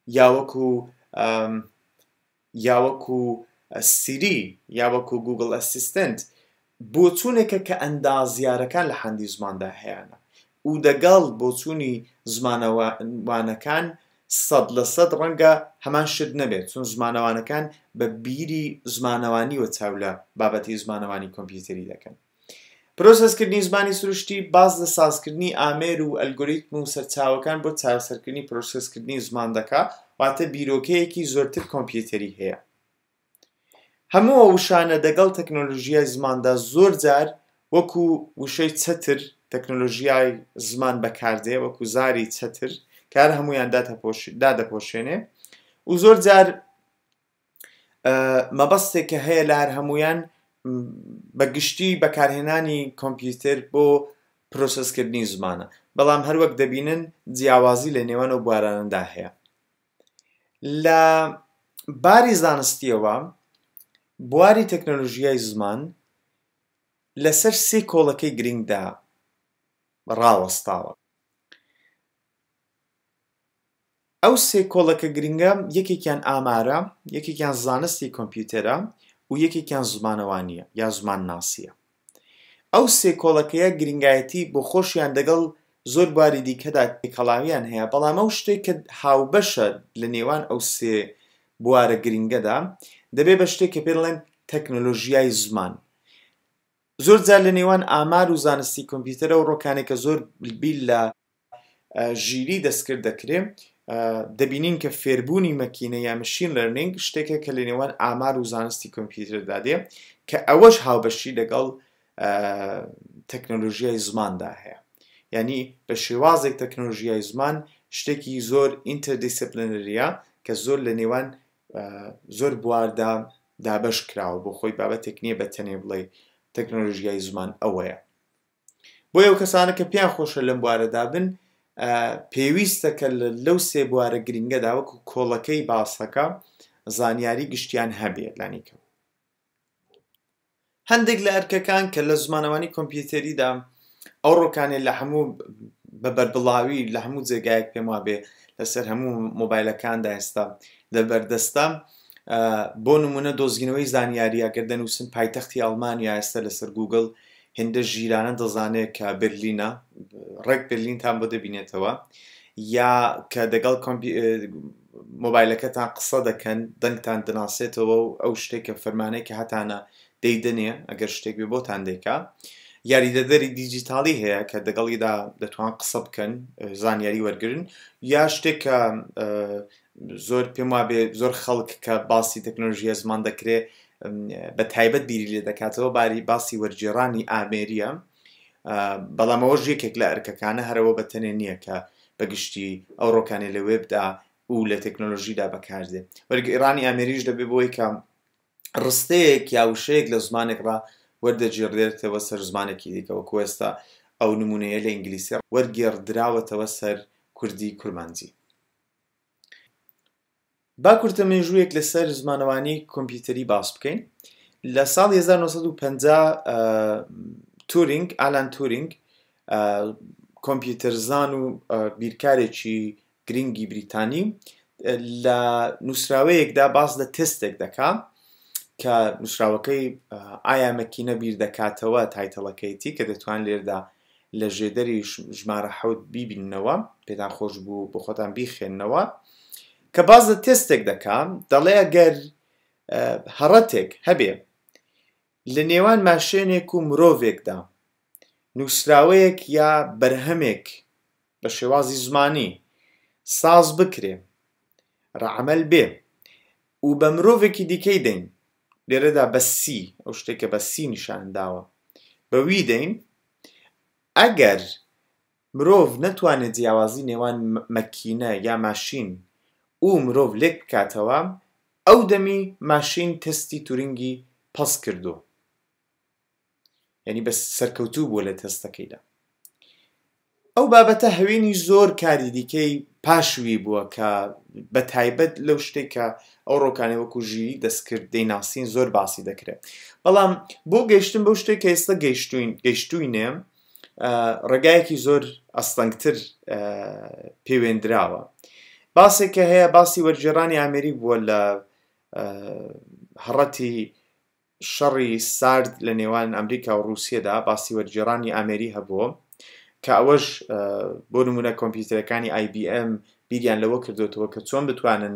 یا وەکو سیری یا وەکو گوگڵ ئەسیستەنت بۆچوونێکە کە ئەندازیارەکان لە حەندی زماندا هەیەە و دەگەڵ بۆچوونی زمانەوانەکان 100% ڕەنگە هەمان شت نەبێت، چون زمانەوانەکان بە بیری زمانەوانیوە چاو لە بابەتی زمانەوانی کۆمپیوتەری دەکەن. پرۆسسکردنی زمانی سروشتی باز لە سازکردنی ئامێر و ئەلگۆریتم و سەرچاوەکان بۆ چارەسەرکردنی پرۆسسکردنی زمان دەکات، واتە بیرۆکەیەکی زۆرتر کۆمپیوتەری هەیە. هەموو ئەو وشانە دەگەڵ تەکنۆلۆژیای زماندا زۆر جار وەکو وشەی چەتر تەکنۆلۆژیای زمان بەکاردێ، وەکو زاری چەتر کار هەمویان دادەپۆشێنێ و زۆر جار مەبەستێکە هەیە لە هەر هەمویان بەگشتی بەکارهێنانی کۆمپیوتەر بۆ پرۆسسکردنی زمانە، بەڵام هەروەک دەبینن جیاوازی لە نێوان ئەو بوارانەدا هەیە. لە باری زانستیەوە بواری تەکنۆلۆژیای زمان لەسەر 3 کۆڵەکەی گرنگدا ڕاوەستاوە. ئەو 3 کۆڵەکە گرنگە یەکێکیان ئامارە، یەکێکیان زانستی کۆمپیوتەرە و یەکێکیان زمانەوانیە یا زمان ناسیە. ئەو 3 کۆڵەکەیە گرنگایەتی بۆ خۆشیان دەگەڵ زۆر بواری دیکەدا تێکەڵاویان هەیە، بەڵام ئەو شتێک کە هاوبەشە لە نێوان ئەو 3 بوارە گرنگەدا دەبێت بە شتێک کە پێ دەڵێن تەکنۆلۆژیای زمان. زۆر جار لە نێوان ئامار و زانستی کۆمپیوتەرە و ڕۆکانێک کە زۆر بیل لە ژیری دەستکرد دەکرێت دەبینین کە فێربوونی مەکینە یا مشین لەرنینگ شتێکە کە لە نێوان ئامار و زانستی کۆمپیوتەردا دێ کە ئەوەش هاوبەشی لەگەڵ تەکنۆلۆژیای زماندا هەیە. یعنی بە شێوازێک تەکنۆلۆژیای زمان شتێکی زۆر ئینتەردیسپلینەریە کە زۆر لە نێوان زۆر بواردا دابەش کراوە، بۆ خۆی بابەتێک نییە بەتەنێ بڵێ تەکنۆلۆژیای زمان ئەوەیە. بۆ ئەو کەسانە کە پیان خۆشە لەم بوارەدا بن پێویستە کە لەو 3 بوارە گرنگەدا وەکو کۆڵەکەی باسەکە زانیاری گشتیان هەبێت لانیکە. هەندێک لە ئەرکەکان کە لە زمانەوانی کۆمپیوتەریدا ئەو ڕۆکانێت لە هەموو بە بەربڵاوی لە هەموو جێگایەک پێم وابێ لەسەر هەموو مۆبایلەکاندا ئێستا لەبەردەستە، بۆ نمونە دۆزینەوەی زانیاری ئەگەر دەنووسن پایتەختی ئەڵمانیا ئێستا لەسەر گوگڵ هێندە ژیرانە دەزانێت کە بەرلینە ڕێک بەرلینتان بۆ دەبینێتەوە، یا کە دەگەڵ مۆبایلەکەتان قسە دەکەن دەنگتان دەناسێتەوە و ئەو شتێکە فەرمانەیەکە هەتانە دەیدنێ ئەگەر شتێک بێ بۆتان دەیکا. یاریدەدەری دیجیتاڵی هەیە کە دەگەڵیدا دەتوان قسە بکەن زانیاری وەرگرن، یا شتێکە زۆر پێم وابێ زۆر خەڵک کە باسی تەکنۆلۆژیای زمان دەکرێت بە تایبەت بیری لێ دەکاتەوە باسی وەرگێڕانی ئامێریە، بەڵام ئەوەش یەکێک لە ئەرکەکانە هەرەوە بەتەنێ نییە کە بەگشتی ئەو ڕۆکانێ لە وێبدا و لە تەکنۆلۆژیدا بەکاردێت. وەرگێڕانی ئامێریش دەبێت بۆی کە ڕستەیەک یا وشەیەک لە زمانێکڕا وەردەگێڕدرێتەوە سەر زمانێکی دیکەوە کوێستا ئەو نمونەیە لە ئینگلیسی وەرگێڕدراوەتەوە سەر کوردی کورمانجی. با کورتەمێژوویەک لەسەر زمانەوانی کۆمپیوتەری باس بکەین. لە ساڵی 1950 ئالان تورینگ کۆمپیوتەرزان و بیرکارێکی گرنگی بریتانی لە نووسراوەیەکدا باس لە تێستێک دەکات کە نووسراوەکەی ئایا مەکینە بیر دەکاتەوە تایتەڵەکەیەتی کە دەتوان لێردا لە ژێدەری ژمارە 7 بیبینەوە، پێتان خۆش بوو بۆ خۆتان بیخێننەوە، کە باز لە تێستێک دەکات دەڵێ ئەگەر هەڕەتێک هەبێ لە نێوان ماشێنێک و مرۆڤێکدا نووسراوەیەک یا بەرهەمێک بە شێوازی زمانی ساز بکرێ ڕەعمەل بێ و بە مرۆڤێکی دیکەی دەین لێرەدا بە سی ئەو شتێکە بە سی نیشانداوە بەوی دەین ئەگەر مرۆڤ نەتوانێت جیاوازی نێوان مەکینە یا ماشین و مرۆڤ لێک بکاتەوە ئەو دەمی ماشین تەستی تورینگی پەس کردو یعنی بە سەرکەوتوو بووە لە تەستەکەیدا ئەو بابەتە هەوێنی زۆر کاری دیکەی پاشوی بووە کە بە تایبەت لەو شتێکە ئەو ڕۆکانەی وەکو ژیری دەستکرد دەیناسین زۆر باسی دەکرێت بەڵام بۆ گەیشتن بەو شتێک کە ئێستا گەیشتوینێ ڕێگایەکی زۆر ئەستەنگتر پەیوێندراوە باسێکە هەیە باسی وەرگێڕانی ئامێری بووە لە هەڕەتی شەڕی سارد لە نێوان ئەمریکا و رووسیەدا باسی وەرگێڕانی ئامێری هەبووە کە ئەوەش بۆ نمونە کۆمپیوتەرەکانی IBM بیریان لەوە کردوتەوە کە چۆن بتوانن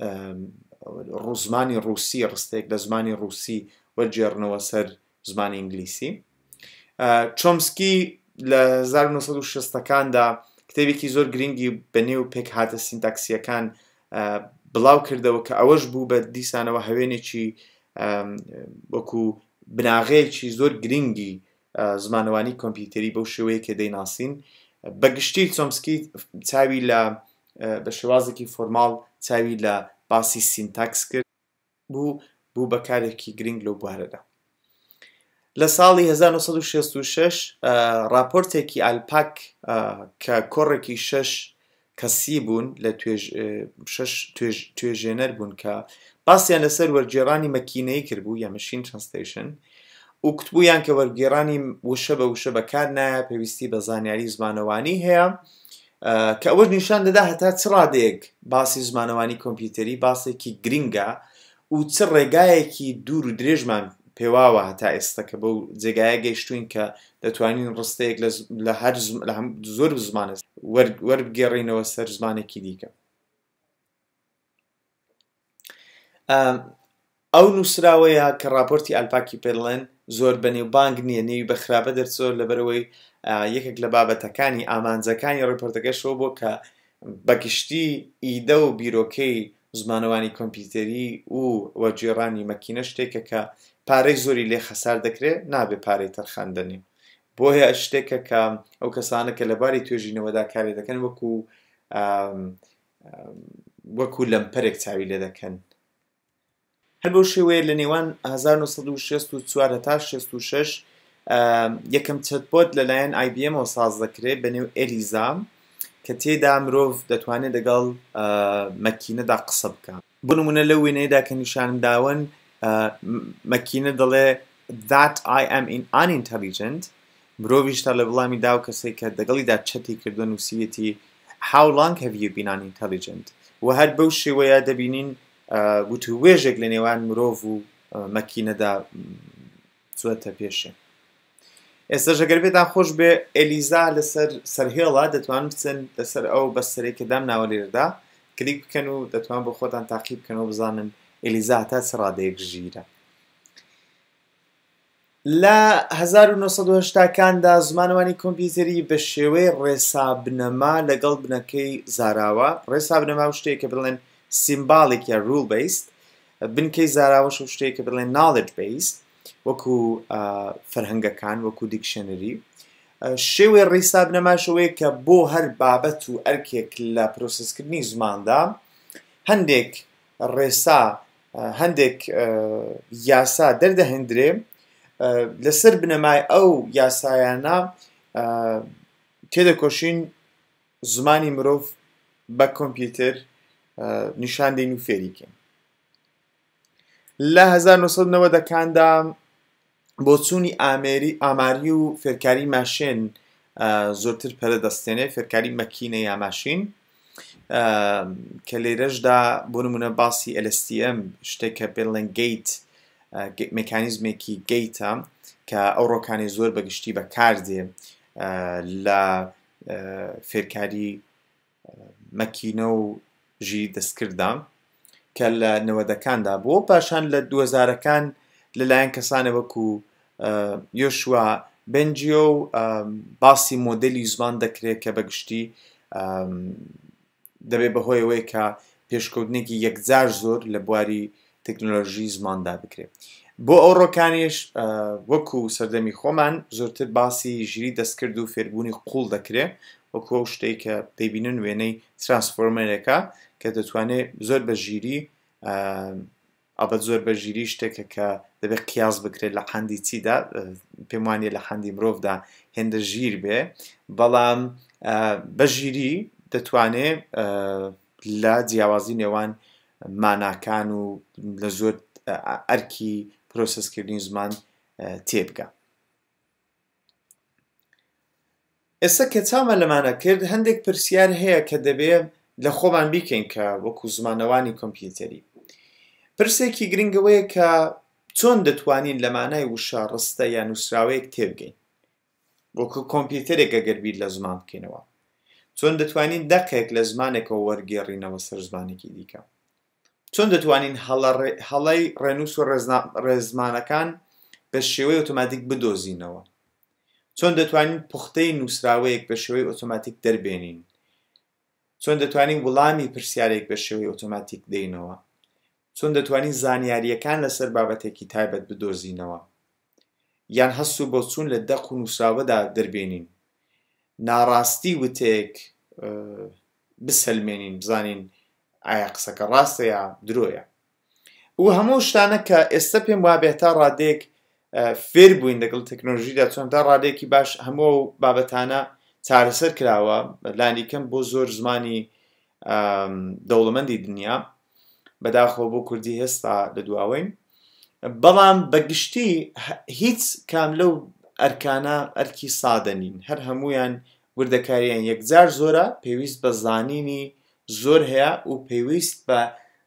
زمانی رووسی ڕستێک لە زمانی رووسی وەرگێڕنەوە سەر زمانی ئینگلیسی چۆمسکی لە 1960ەکاندا کتێبێکی زۆر گرنگی بەنێو پێک هاتە سینتاکسیەکان بڵاو کردەوە کە ئەوەش بوو بە دیسانەوە هەوێنێکی وەکو بناغەیەکی زۆر گرنگی زمانەوانی کۆمپیوتەری بەو شێوەیە کە دەیناسین بەگشتی چۆمسکی چاوی لە بە شێوازێکی فۆرماڵ چاوی لە باسی سینتاکس کرد بوو بەکارێکی گرنگ لەو بوارەدا لە ساڵی 1966 راپۆرتێکی ئالپاک کە کۆڕێکی 6 کەسی بوون لە توێژێنەر بوون کە باسییان لەسەر وەرگێڕانی مەکینەیە کردبوو یا مەشین ترانسلیشن و کتبوویان کە وەرگێڕانی وشە بە وشە بەکار نایە پێویستی بە زانیاری زمانەوانی هەیە کە ئەوەش نیشان دەدا هەتا چ ڕادەیەک باسی زمانەوانی کۆمپیوتەری باسێکی گرنگە و چ ڕێگایەکی دوور و درێژمان پێواوە هەتا ئێستا کە بەو جێگایە گەیشتوین کە دەتوانین ڕستەیەک لە هەر زۆر زمانە وەربگێڕینەوە سەر زمانێکی دیکە ئەو نووسراوەیە کە راپۆرتی ئالپاکی پێڵێن زۆر بەنێوبانگ نییە نێوی بە خراپە دەرچۆ لەبەرەوەی یەکێک لە بابەتەکانی ئامانجەکانی ڕیپۆرتەکەشەوە بۆ کە بەگشتی ئیدە و بیرۆکەی زمانەوانی کۆمپیوتەری و وەرگێڕانی مەکینە شتێکە کە پارەی زۆری لێ خەسار دەکرێت نابێ پارەی تەرخاندنی بۆیە شتێکە کە ئەو کەسانە کە لەباری توێژینەوەدا کاری دەکەن وەکو لەمپەرێک چاوی لێ دەکەن هەر بەو شێوەیە لە نێوان 1964 تا 66 یەکەم چەتبۆت لەلایەن IBMەوە ساز دەکرێت بەنێو ئێلیزا کە تێدا مرۆڤ دەتوانێت لەگەڵ مەکینەدا قسە بکە بۆ نمونە لەو وێنەیەدا کە نیشانم داون مەکینە دەڵێ that I am unintelligent مرۆڤیش تا لە وڵامی دا و کەسێک کە دەگەڵیدا چەتی کردو نووسیەتی how long have you been unintelligent و هەر بەو شێوەیە دەبینین وتوێژێک لە نێوان مرۆڤ و مەکینەدا چوەتە پێشێ ئێستا ئەگەر پێتان خۆش بێ ئێلیزا لەسەر سەرهێڵە دەتوان بچن لەسەر ئەو بەستەرێکە دامناوە لێرەدا کلیک بکەن و دەتوان بۆ خۆتان تاقی بکەنەوە بزانن ئێلیزا تا چ ڕادەیەک ژیرە لە 1970کاندا زمانەوانی کۆمپیوتەری بە شێوەی ڕێسابنەما لەگەڵ بنەکەی زاراوە ڕێسابنەما و شتێک کە بڵێن سیمباڵێک یا ڕول بیست بنکەی زاراوەش و شتێک کە بڵێن knowledge based وەکو فەرهەنگەکان وەکو دیکشنەری شێوەی ڕێسابنەما شەوەیە کە بۆ هەر بابەت و ئەرکێک لە پرۆسسکردنی زماندا هەندێک ڕێسا هەندێک یاسا دەردەهێنرێ لەسەر بنەمای ئەو یاسایانە تێدەکۆشین زمانی مرۆڤ بە کۆمپیوتەر نیشان دەین و فێریکەین لە 1990کاندا بۆ چوونی ئاماری و فێرکاری ماشین زۆرتر پەرە دەستێنێ فێرکاری مەکینە یا ماشین کە لێرەشدا بۆ نمونە باسی LSTM شتێکە بڵێن گەیت مێکانیزمێکی گەیتە کە ئەو ڕۆکانی زۆر بەگشتی بەکاردێ لە فێرکاری مەکینە و ژی دەستکردە کە لە 90کاندا بووە پاشان لە 2000کان لەلایەن کەسانە وەکو یۆشوا بێنجیۆ و باسی مۆدلی زمان دەکرێت کە بەگشتی دەبێت بەهۆی ئەوەی کە پێشکەوتنێکی یەکجار زۆر لە بواری تەکنۆلۆژی زماندا بکرێت. بۆ ئەو ڕۆکانیش وەکو سەردەمی خۆمان زۆرتر باسی ژیری دەستکرد و فێربوونی قوڵ دەکرێت وەکو ئەو شتەی کە دەیبینن وێنەی ترانسفۆرمەرێکە کە دەتوانێت زۆر بە ژیری ئەبەت زۆر بە ژیری شتێکە کە دەبێت قیاس بکرێت لە حەندی چیدا پێم وانێ لە حەندی مرۆڤدا هێندە ژیر بێ بەڵام بە ژیری دەتوانێت لە جیاوازی نێوان ماناکان و لە زۆر ئەرکی پرۆسسکردنی زمان تێبگا. ئێستا کە چامان لەمانە کرد هەندێک پرسیار هەیە کە دەبێت لە خۆمان بیکەین کە وەکو زمانەوانی کۆمپیوتەری. پرسێکی گرنگەوەیە کە چۆن دەتوانین لە مانای وشە ڕستە یان نووسراوەیەک تێبگەین وەکو کۆمپیوتەرێک ئەگەر بیر لە زمان بکەینەوە. چۆن دەتوانین دەقێک لە زمانێکەوە وەرگێڕینەوە سەر زمانێکی دیکە. چۆن دەتوانین هەڵەی ڕێنووس و ڕێزمانەکان بە شێوەی ئۆتۆماتیک بدۆزینەوە. چۆن دەتوانین پوختەی نووسراوەیەک بە شێوەی ئۆتۆماتیک دەربێنین. چۆن دەتوانین وەڵامی پرسیارێک بە شێوەی ئۆتۆماتیک دەینەوە. چۆن دەتوانین زانیاریەکان لەسەر بابەتێکی تایبەت بدۆزینەوە یان هەست و بۆ چوون لە دەق و نووسراوەدا دەربێنین. ناڕاستی وتێک بسەلمێنین بزانین ئایا قسەکە ڕاستە یا درۆیە. و هەموو شتانە کە ئێستا پێم وابێت تا ڕادێک فێر بووین لەگەڵ تەکنۆلۆژیدا چۆن تا ڕادێکی باش هەموو بابەتانە چارەسەر کراوە لانی کەم بۆ زۆر زمانی دەوڵەمەندی دنیا بەداخەوە بۆ کوردی هێستا لە دواوەین. بەڵام بەگشتی هیچ کام لەو ئەرکانە ئەرکی سادە نین. هەر هەمویان وردەکاریان یەکجار زۆرە، پێویست بە زانینی زۆر هەیە و پێویست بە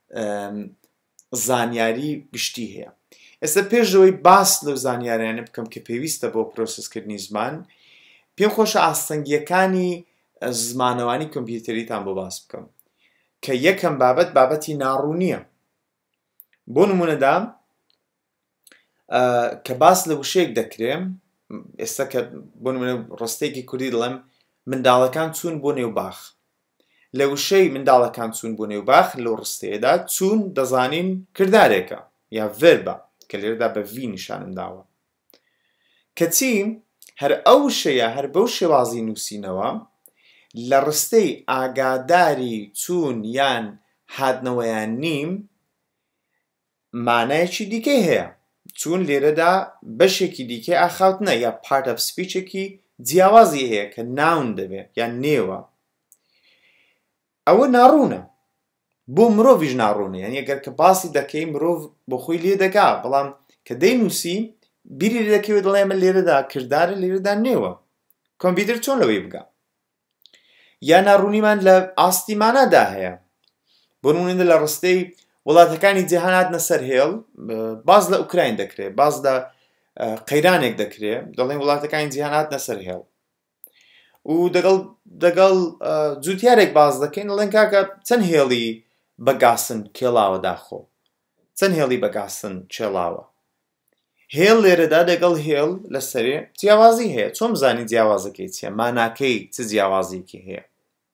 زانیاری گشتی هەیە. ئێستا پێشەوەی باس لەو زانیاریانە بکەم کە پێویستە بۆ پرۆسسکردنی زمان پێم خۆشە ئاستەنگیەکانی زمانەوانی کۆمپیوتەریتان بۆ باس بکەم کە یەکەم بابەتی ناڕوونیە. بۆ نمونەدا کە باس لە وشەیەک دەکرێم ئێستا کە بۆ نمونە ڕستەیەکی کوردی دەڵێم منداڵەکان چوون بۆ نێوباخ. لە وشەی منداڵەکان چوون بۆ نێوباخ لەو ڕستەیەدا چوون دەزانین کردارێکە یا ڤێربە کە لێرەدا بە ڤی نیشانم داوە. کەچی هەر ئەو شەیە هەر بەو شێوازی نووسینەوە لە ڕستەی ئاگاداری چوون یان هاتنەوەیان نیم مانایەکی دیکەی هەیە. چوون لێرەدا بەشێکی دیکەی ئاخاوتنە یا پارت ئۆف سپیچێکی جیاوازی هەیە کە ناون دەبێت یان نێوە. ئەوە ناڕوونە. بۆ مرۆڤیش ناڕوونە. یعنی ئەگەر کە باسی دەکەی مرۆڤ بۆ خۆی لێ دەگا بەڵام کە دەینووسی بیری لێ دەکەوێت دەڵێ ئەمە لێرەدا کردارە لێرەدا نێوە. کۆمپیوتەر چۆن لەوەی بگا؟ یا ناڕوونیمان لە ئاستیمانەدا هەیە. بۆ نمونە لە ڕستەی وڵاتەکانی جیهان هاتنە سەر هێڵ باز لە ئوکراین دەکرێت، باز لە قەیرانێک دەکرێت دەڵێن وڵاتەکانی جیهان هاتنە سەر هێڵ و دەگەڵ جوتیارێک باز دەکەین دەڵێن کاکە چەند هێڵی بەگاسن کێڵاوە داخۆ، چەند هێڵی بەگاسن چێڵاوە. هێڵ لێرەدا دەگەڵ هێڵ لەسەرێ جیاوازی هەیە. چۆن بزانین جیاوازەکەی چییە؟ ماناکەی چ جیاوازیەکی هەیە؟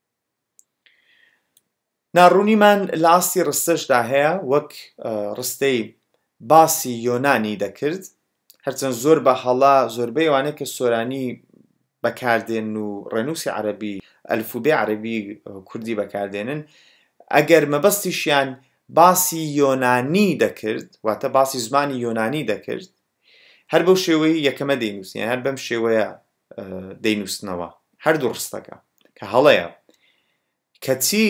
ناڕوونیمان لە ئاستی ڕستەشدا هەیە وەک ڕستەی باسی یۆنانی دەکرد هەرچەند زۆر بە هەڵا زۆربەی ئەوانەیە کە سۆرانی بەکاردێن و ڕێنووسی عەرەبی ئەلفوبێ عەرەبی کوردی بەکاردێنن ئەگەر مەبەستیشیان باسی یۆنانی دەکرد واتە باسی زمانی یۆنانی دەکرد هەر بەو شێوەی یەکەمە دەینووسن هەر بەم شێوەیە دەینووسنەوە هەردوو ڕستەکە کە هەڵەیە کەچی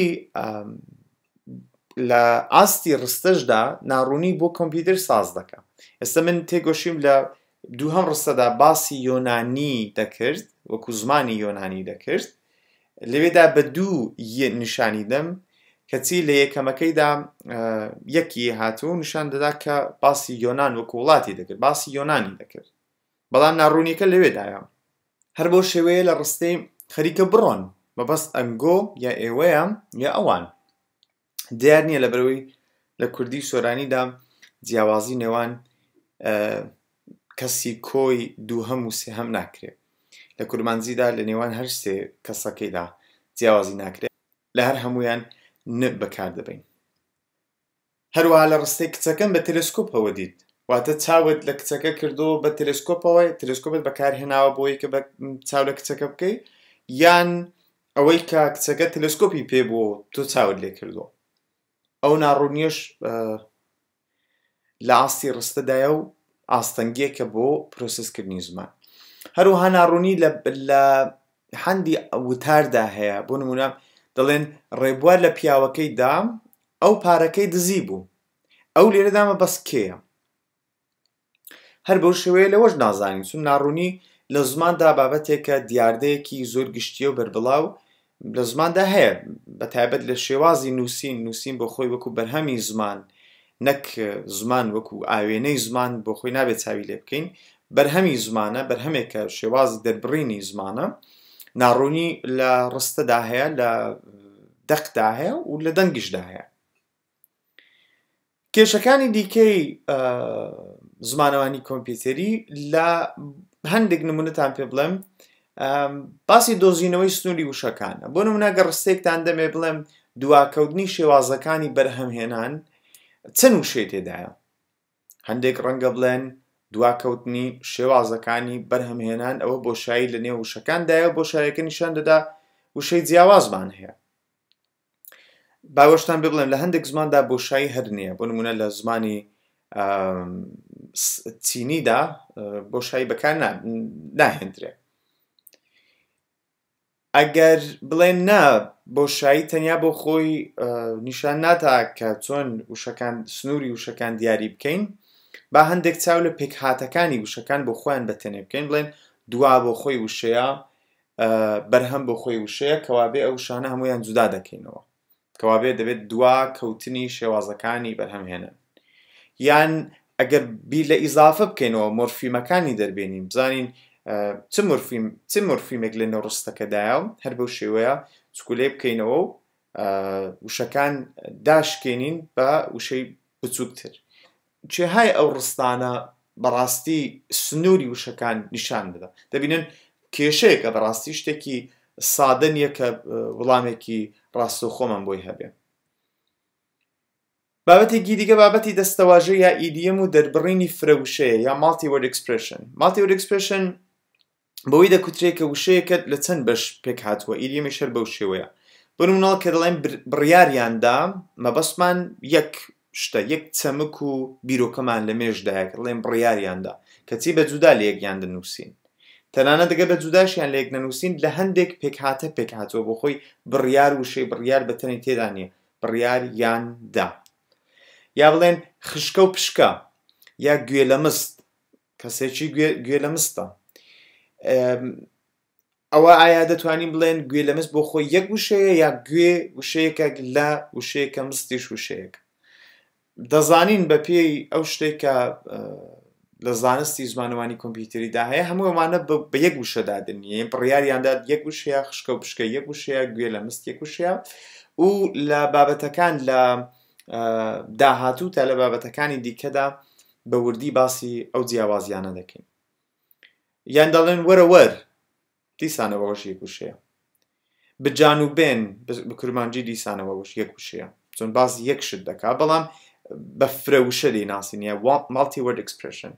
لە ئاستی ڕستەشدا ناڕوونی بۆ کۆمپیوتەر ساز دەکە. ئێستا من تێگۆشیم لە دووهەم ڕستەدا باسی یۆنانی دەکرد وەکو زمانی یۆنانی دەکرد لەوێدا بە دوو نیشانی دەم کەچی لە یەکەمەکەیدا یەکی هاتوو نیشان دەدا کە باسی یۆنان وەکو وڵاتی دەکرد باسی یۆنانی دەکرد بەڵام ناڕوونیەکە لەوێدایە. هەر بۆ شێوەیە لە ڕستەی خەریکە بڕۆن مەبەست ئەنگۆ یا ئێوەیە یا ئەوان دیار نییە لەبەرەوەی لە کوردی سۆرانیدا جیاوازی نێوان کەسی کۆی دووهەم و سێهەم ناکرێت لە کورمانجیدا لە نێوان هەر سێ کەسەکەیدا جیاوازی ناکرێت لە هەر هەمویان ن بەکاردەبین. هەروەها لە ڕستەی کچەکەم بە تەلەسکۆپەوە دیت، واتە چاوت لە کچەکە کردەوە بە تەلەسکۆپەوە، تەلەسکۆپت بەکارهێناوە بۆ ئەوەی کە چاو لە کچەکە بکەیت، یان ئەوەی کە کچەکە تەلەسکۆپی پێبووە تۆ چاوت لێ کردەوە. ئەو ناڕوونیەش لە ئاستی ڕستەدایە و ئاستەنگێکە بۆ پرۆسسکردنی زمان. هەروەها ناڕوونی لە هەندی وتاردا هەیە، بۆ نمونە دەڵێن ڕێبوار لە پیاوەکەی دام ئەو پارەکەی دزی بوو، ئەو لێرە دامە بەس کێیە؟ هەر بەو شێوەیە لەوەش نازانین، چون ناڕوونی لە زماندا بابەتێکە دیاردەیەکی زۆر گشتیە و بەربڵاو لە زماندا هەیە، بەتایبەت لە شێوازی نووسین بۆ خۆی وەکو بەرهەمی زمان، نەک زمان وەکو ئاوێنەی زمان بۆ خۆی نابێت چاوی لێ بکەین، بەرهەمی زمانە، بەرهەمێکە شێوازی دەربڕینی زمانە، ناڕوونی لە ڕستەدا هەیە، لە دەقدا هەیە و لە دەنگشدا هەیە. کێشەکانی دیکەی زمانەوانی کۆمپیوتەری لە هەندێک نمونەتان پێ بڵێم، باسی دۆزینەوەی سنووری وشەکانە. بۆ نمونە ئەگەر ڕستێکتان دەمێ بڵێم دواکەوتنی شێوازەکانی بەرهەمهێنان چەند وشەی تێدایە؟ هەندێک ڕەنگە بڵێن دواکەوتنی شێوازەکانی بەرهەمهێنان ئەوە بۆشایی لە نێو وشەکاندایە، بۆشاییەکە نیشان دەدا وشەی جیاوازمان هەیە. باوەشتان پێ بڵێم لە هەندێک زماندا بۆشایی هەر نییە، بۆ نمونە لە زمانی چینیدا بۆشایی بەکار ناهێنرێت. ئەگەر بڵێن نا بۆشایی تەنیا بۆ خۆی نیشان نادا کە چۆن وشەکان سنووری وشەکان دیاری بکەین، با هەندێک چاو لە پێکهاتەکانی وشەکان بۆ خۆیان بەتەنێ بکەین، بڵێن دوا بۆ خۆی وشەیە، بەرهەم بۆ خۆی وشەیە، کەوابێ ئەو شانە هەمویان جودا دەکەینەوە، کەوابێ دەبێت دوا کەوتنی شێوازەکانی بەرهەمهێنن. یان ئەگەر بیر لە ئیزافە بکەینەوە مۆرفیمەکانی دەربێنین، بزانین چ مۆرفیمێک لە نێو ڕستەکەدایە و هەر بەو شێوەیە چکولێ بکەینەوە و وشەکان داشکێنین بە وشەی بچووکتر. جێهای ئەو ڕستانە بەڕاستی سنووری وشەکان نیشان دەدا. دەبینن کێشەیەکە بەڕاستی شتێکی سادە نییە کە وەڵامێکی ڕاستەوخۆمان بۆی هەبێ. بابەتێکی دیکە بابەتی دەستەواژە یا EDM و دەربڕینی فرەوشەیە یا مالتی وەرد ئەکسپرێشن. مالتی وەرد ئەکسپرێشن بەوەی دەکوترێت کە وشەیەکت لە چەند بەش پێک هاتووە، EDMش هەر بەو شێوەیە. بۆ نمونەوە کە دەڵێن بڕیاریاندا مەبەستمان یەک شتە، یەک چەمک و بیرۆکەمان لە مێژدایە کە دەڵێن بڕیاریاندا، کەچی بە جودا لە یەکیان دەنووسین، تەنانەت دەگە بە جوداشیان لە یەک نەنووسین، لە هەندێک پێکهاتە پێک هاتووە بۆ خۆی بڕیار وشەی بڕیار بەتەنی تێدا نییە، بڕیار یان دا. یا بڵێن خشکە و پشکە یا گوێ لە مست، کەسێکی گوێ لە مستە، ئەوە ئایا دەتوانین بڵێن گوێ لە مست بۆ خۆی یەک وشەیە یا گوێ وشەیەکە لە وشەیەکە مستیش وشەیەک؟ دەزانین بە پێی ئەو شتێکە لە زانستی زمانەوانی کۆمپیوتەریدا هەیە هەموو ئەمانە بە یەک وشەدا دنیە، بڕیاریاندا یەک وشەیە، خشکە و پشکە یەک وشەیە، گوێ لە مست یەک وشەیە. و لە بابەتەکان لە داهاتوو تا لە بابەتەکانی دیکەدا بە وردی باسی ئەو جیاوازیانە دەکەین. یان دەڵێن وەرە وەر، دیسانەوەش یەک وشەیە، بجان و بێن بە کورمانجی دیسانەوەش یەک وشەیە، چۆن باسی یەک شت دەکات، بەڵام بە فرەوشە دەیناسین، مالتی وەرد ئەکسپرێشن.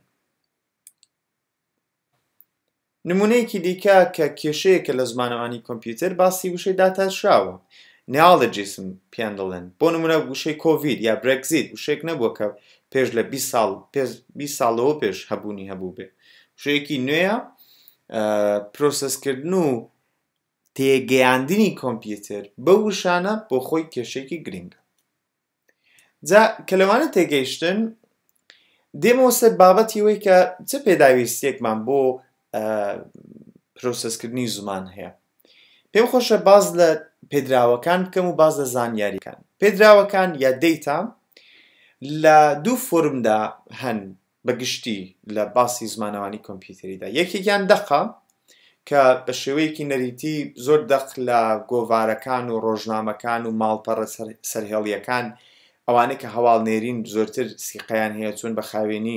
نمونەیەکی دیکە کە کێشەیەکە لە زمانەوانی کۆمپیوتەر باسی وشەی داتاشراوە، نێڵەجیسم پیان دەڵێن. بۆ نمونە وشەی کۆڤید یا برێکزیت وشەیەک نەبووە کە پێش لە 20 ساڵەوە پێش هەبوونی هەبوو بێ، وشەیەکی نوێیە، پرۆسسکردن و تێگەیاندنی کۆمپیوتەر بە وشانە بۆ خۆی کێشەیەکی گرنگە. جا کە لەوانە تێگەیشتن دێمەوە سەر بابەتی ئەوەی کە چه پێداویستیەکمان بۆ پرۆسسکردنی زمان هەیە. پێم خۆشە باز لە پێدراوەکان بکەم و باز لە زانیاریەکان. پێدراوەکان یا دەیتا لە دوو فۆرمدا هەن بەگشتی لە باسی زمانەوانی کۆمپیوتەریدا. یەکێکیان دەقە کە بە شێوەیەکی نەریتی زۆر دەق لە گۆڤارەکان و ڕۆژنامەکان و ماڵپەڕە سەرهێڵیەکان، ئەوانەی کە هەواڵ نێرین زۆرتر سیقەیان هەیە چۆن بە خاوێنی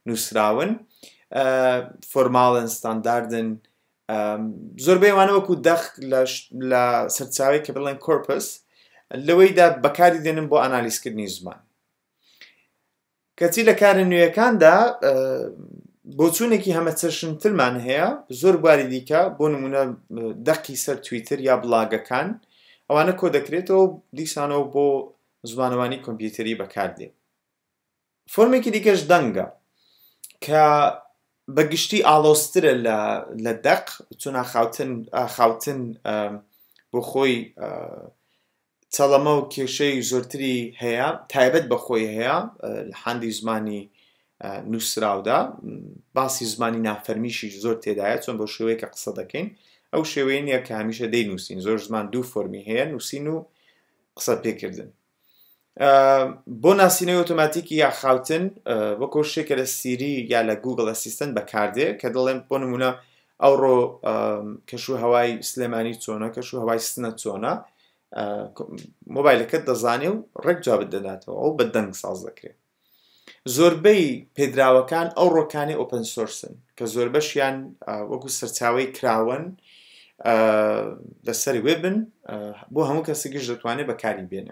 نووسراون فۆرماڵن ستانداردن زۆربەی ئەوانە وەکو دەخ لە سەرچاوی کە بڵێن کۆرپس لەوەیدا بەکاری دێنن بۆ ئانالیزکردنی زمان کەچی لە کارە نوێیەکاندا بۆچوونێکی هەمەچەشنترمان هەیە زۆر بواری دیکە بۆ نمونە دەقی سەر تویتر یا بڵاگەکان ئەوانە کۆ دەکرێتەوە دیسانەوە بۆ زمانەوانی کۆمپیوتەری بەکاردێ فۆرمێکی دیکەش دەنگە کە بەگشتی ئاڵۆزترە لە دەق چون ئاخاوتن بۆ خۆی چەڵەمە و کێشەی زۆرتری هەیە تایبەت بەخۆی هەیە لە حاندی زمانی نووسراودا باسی زمانی نافەرمیشی زۆر تێدایە چۆن بۆ شێوەیە کە قسە دەکەین ئەو شێوەیە نییە کە هەمیشە دەینووسین زۆر زمان دوو فۆرمی هەیە نووسین و قسە پێکردن بۆ ناسینەوەی ئۆتۆماتیکی یا خاوتن وەکو شتێکە لە سیری یا لە گوگڵ ئەسیستەنت بەکاردێ کە دەڵێن بۆ نمونە ئەوڕۆ کەشوهەوای سلێمانی چۆنە کەشوهەوای سنە چۆنە مۆبایلەکەت دەزانێ و ڕێک جوابت دەداتەوە ئەو بە دەنگ ساز دەکرێت زۆربەی پێدراوەکان ئەو ڕۆکانی ئۆپن سۆرسن کە زۆربەشیان وەکو سەرچاوەی کراون لەسەر وێبن بۆ هەموو کەسێکیش دەتوانێت بەکاری بێنێ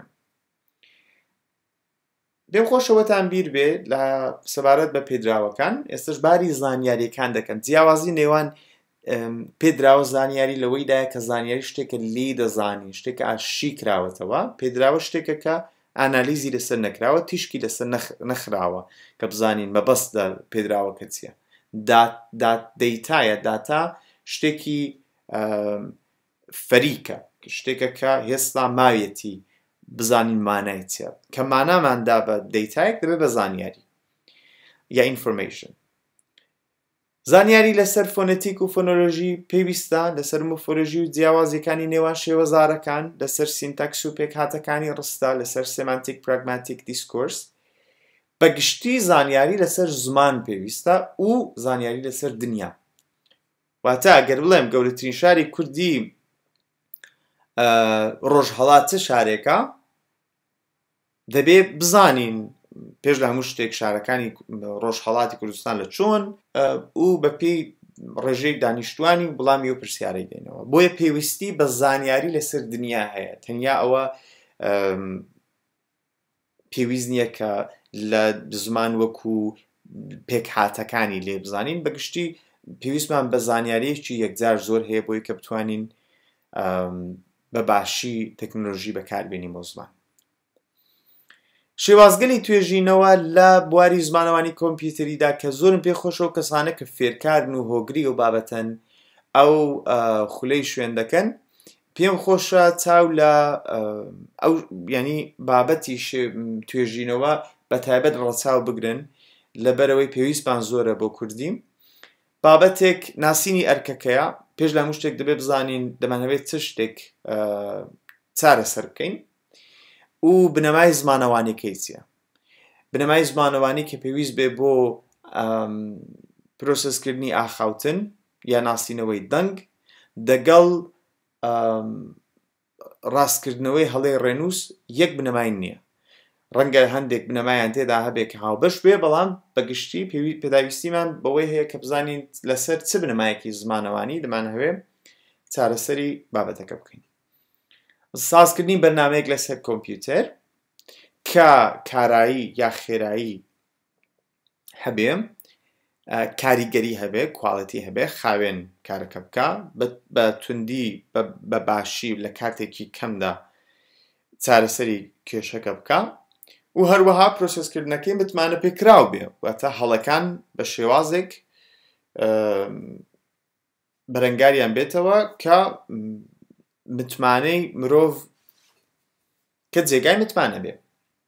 پێم خۆشەوەتان بیر بێ لە سەبارەت بە پێدراوەکان ئێستش باری زانیاریەکان دەکەن جیاوازی نێوان پێدراوە زانیاری لەوەیدایە کە زانیاری شتێکە لی دەزانی شتێکە ئاشی کراوەتەوە پێدراوە شتێکە کە ئانالیزی لەسەر نەکراوە تیشکی لەسەر نەخراوە کە بزانین مەبەستە پێدراوەکە چییە دەیتایە داتا شتێکی فەریکە شتێکە کە هێستا ماویەتی بزانین مانای چیە کە ماناماندا بە دەیتایەک دەبێت بە زانیاری یا ئینفۆرمەیشن زانیاری لەسەر فۆنەتیک و فۆنۆلۆژی پێویستە لەسەر مۆفۆلۆژی و جیاوازیەکانی نێوان شێوەزارەکان لەسەر سینتەکس و پێکهاتەکانی ڕستە لەسەر سێمانتیک پراگماتیک دیسکۆرس بەگشتی زانیاری لەسەر زمان پێویستە و زانیاری لەسەر دنیا واتە ئەگەر بڵێم گەورەترین شاری کوردی ڕۆژهەڵات چه شارێکە دەبێ بزانین پێش لە هەموو شتێک شارەکانی ڕۆژهەڵاتی کوردستان لە چۆن و بەپێی ڕێژەی دانیشتوانی وڵامی و پرسیارەی دێنەوە بۆیە پێویستی بە زانیاری لەسەر دنیا هەیە تەنیا ئەوە پێویست نییە کە لە زمان وەکو پێکهاتەکانی لێ بزانین بەگشتی پێویستمان بە زانیاریەکی یەکجار زۆر هەیە بۆی کە بتوانین بە باشی تەکنۆلۆژی بەکاربێنین بۆ زمان شێوازگەلی توێژینەوە لە بواری زمانەوانی کۆمپیوتەریدا کە زۆرم پێخۆشەوە کەسانە کە فێرکارن و هۆگری و بابەتەن ئەو خولەی شوێن دەکەن پێم خۆشە چاو لە ئەو ینی بابەتی توێژینەوە بە تایبەت ڕەچاو بگرن لەبەرەوەی پێویستمان زۆرە بۆ کوردی بابەتێک ناسینی ئەرکەکەیە پێش لە هەموو شتێک دەبێت بزانین دەمانەوێت چ شتێک چارەسەر بکەین و بنەمای زمانەوانیەکەی چییە بنەمای زمانەوانی کە پێویست بێ بۆ پرۆسسکردنی ئاخاوتن یا ناسینەوەی دەنگ دەگەڵ ڕاستکردنەوەی هەڵەی ڕێنووس یەک بنەمای نییە ڕەنگە هەندێک بنەمایان تێدا هەبێت کە هاوبەش بێ بەڵام بەگشتی پێداویستیمان بەوەی هەیە کە بزانین لەسەر چ بنەمایەکی زمانەوانی دەمانەوێ چارەسەری بابەتەکە بکەین سازکردنی بەرنامەیەک لەسەر کۆمپیوتەر کە کارایی یا خێرایی هەبێ کاریگەری هەبێ کواڵەتی هەبێ خاوێن کارەکە بکە بە توندی بە باشی لە کاتێکی کەمدا چارەسەری کێشەکە بکە و هەروەها پرۆسسکردنەکەی متمانە پێکراو بێ واتە هەڵەکان بە شێوازێک بەرەنگاریان بێتەوە کە متمانەی مرۆڤ کە جێگای متمانە بێ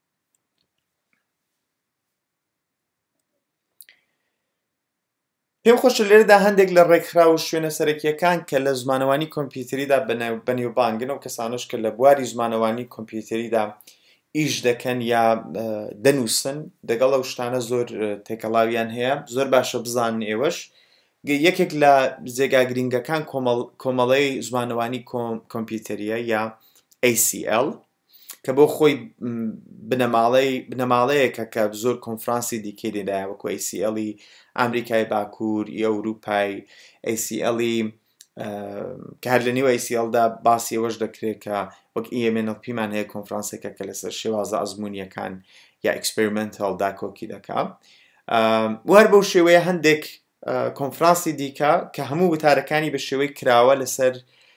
پێم خۆشە لێرەدا هەندێک لە ڕێکخراو و شوێنە سەرەکیەکان کە لە زمانەوانی کۆمپیوتەریدا بەنێوبانگن و کەسانش کە لە بواری زمانەوانی کۆمپیوتەریدا ئیش دەکەن یا دەنووسن دەگەڵ ئەو شتانە زۆر تێکەڵاویان هەیە زۆر باشە بزانن ئێوەش یەکێک لە جێگا گرنگەکان کۆمەڵەی زمانەوانی کۆمپیوتەریە یا ACL کە بۆ خۆی بنەماڵەیەکە کە زۆر کۆنفرانسی دیکەی لێدایە وەکو ACLی ئامریکای باکوور ئەوروپای ACLی کە هەر لە نێوە ACLدا باسی ئەوەش دەکرێت کە وەک EMNLPمان هەیە کۆنفرانسێکە کە لەسەر شێوازە ئەزمونیەکان یا ئەکسپریمنتال داکۆکی دەکا وەر بەو شێوەیە هەندێک کۆنفرانسی دیکە کە هەموو وتارەکانی بە شێوەی کراوە لەسەر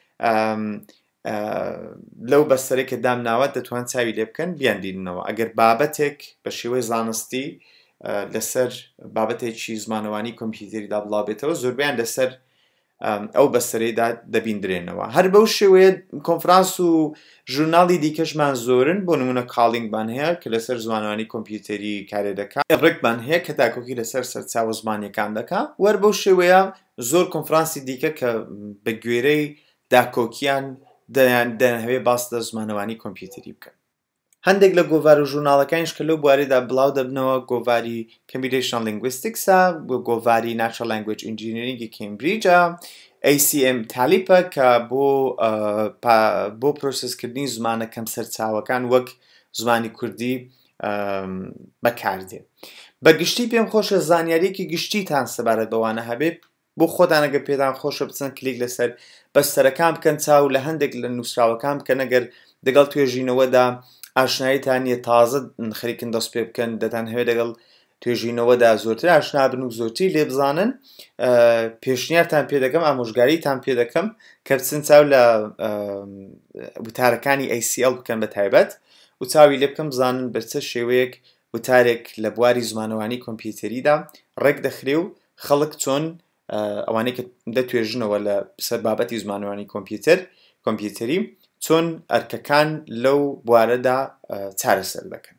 لەو بەستەرێک کە دامناوە دەتوان چاوی لێ بکەن بیاندینەوە ئەگەر بابەتێک بە شێوەی زانستی لەسەر بابەتێکی زمانەوانی کۆمپیوتەریدا بڵاوبێتەوە زۆربیان لەسەر ئەو بەستەرەیدا دەبیندرێنەوە هەر بەو شێوەیە کۆنفرانس و ژورناڵی دیکەشمان زۆرن بۆ نمونە کاڵینگمان هەیە کە لەسەر زمانەوانی کۆمپیوتەری کارێ دەکات ڕێکمان هەیە کە تاکۆکی لەسەر سەرچاوە زمانیەکان دەکات وەر بەو شێوەیە زۆر کۆنفرانسی دیکە کە بە گوێرەی داکۆکیان دەهەوێ باس لە زمانەوانی کۆمپیوتەری بکەن هەندێک لە گۆڤار و ژورناڵەکانیش کە لەو بوارەدا بڵاو دەبنەوە گۆڤاری کۆمپیوتیشنال لینگویستیکسە گۆڤاری ناتچرال لانگویج ئینجینیرینگی کێمبریجە ACM تالیپە کە بۆ پرۆسسکردنی زمانە کەم سەرچاوەکان وەک زمانی کوردی بەکاردێ بەگشتی پێم خۆشە زانیاریەکی گشتیتان سەبارەت بەوانە هەبێت بۆ خۆتان ئەگەر پێتان خۆشە بچن کلیک لەسەر بەستەرەکان بکەن چاو لە هەندێک لە نووسراوەکان بکەن ئەگەر دەگەڵ توێژینەوەدا ئاشناییتان نیە تازە خەریکن دەست پێ بکەن دەتان هەوێت لەگەڵ توێژینەوەدا زۆرتر ئاشنا بن و زۆرتری لێ بزانن پێشنیارتان پێ دەکەم ئامۆژگاریتان پێ دەکەم کە بچن چاو لە وتارەکانی ACL بکەن بە تایبەت و چاوی لێ بکەم بزانن بەرچە شێوەیەک وتارێک لە بواری زمانەوانی کۆمپیوتەریدا ڕێک دەخرێ و خەڵک چۆن ئەوانەی کە دەتوێژنەوە لە سەر بابەتی زمانەوانی کۆمپیوتەری چۆن ئەرکەکان لەو بوارەدا چارەسەر دەکەن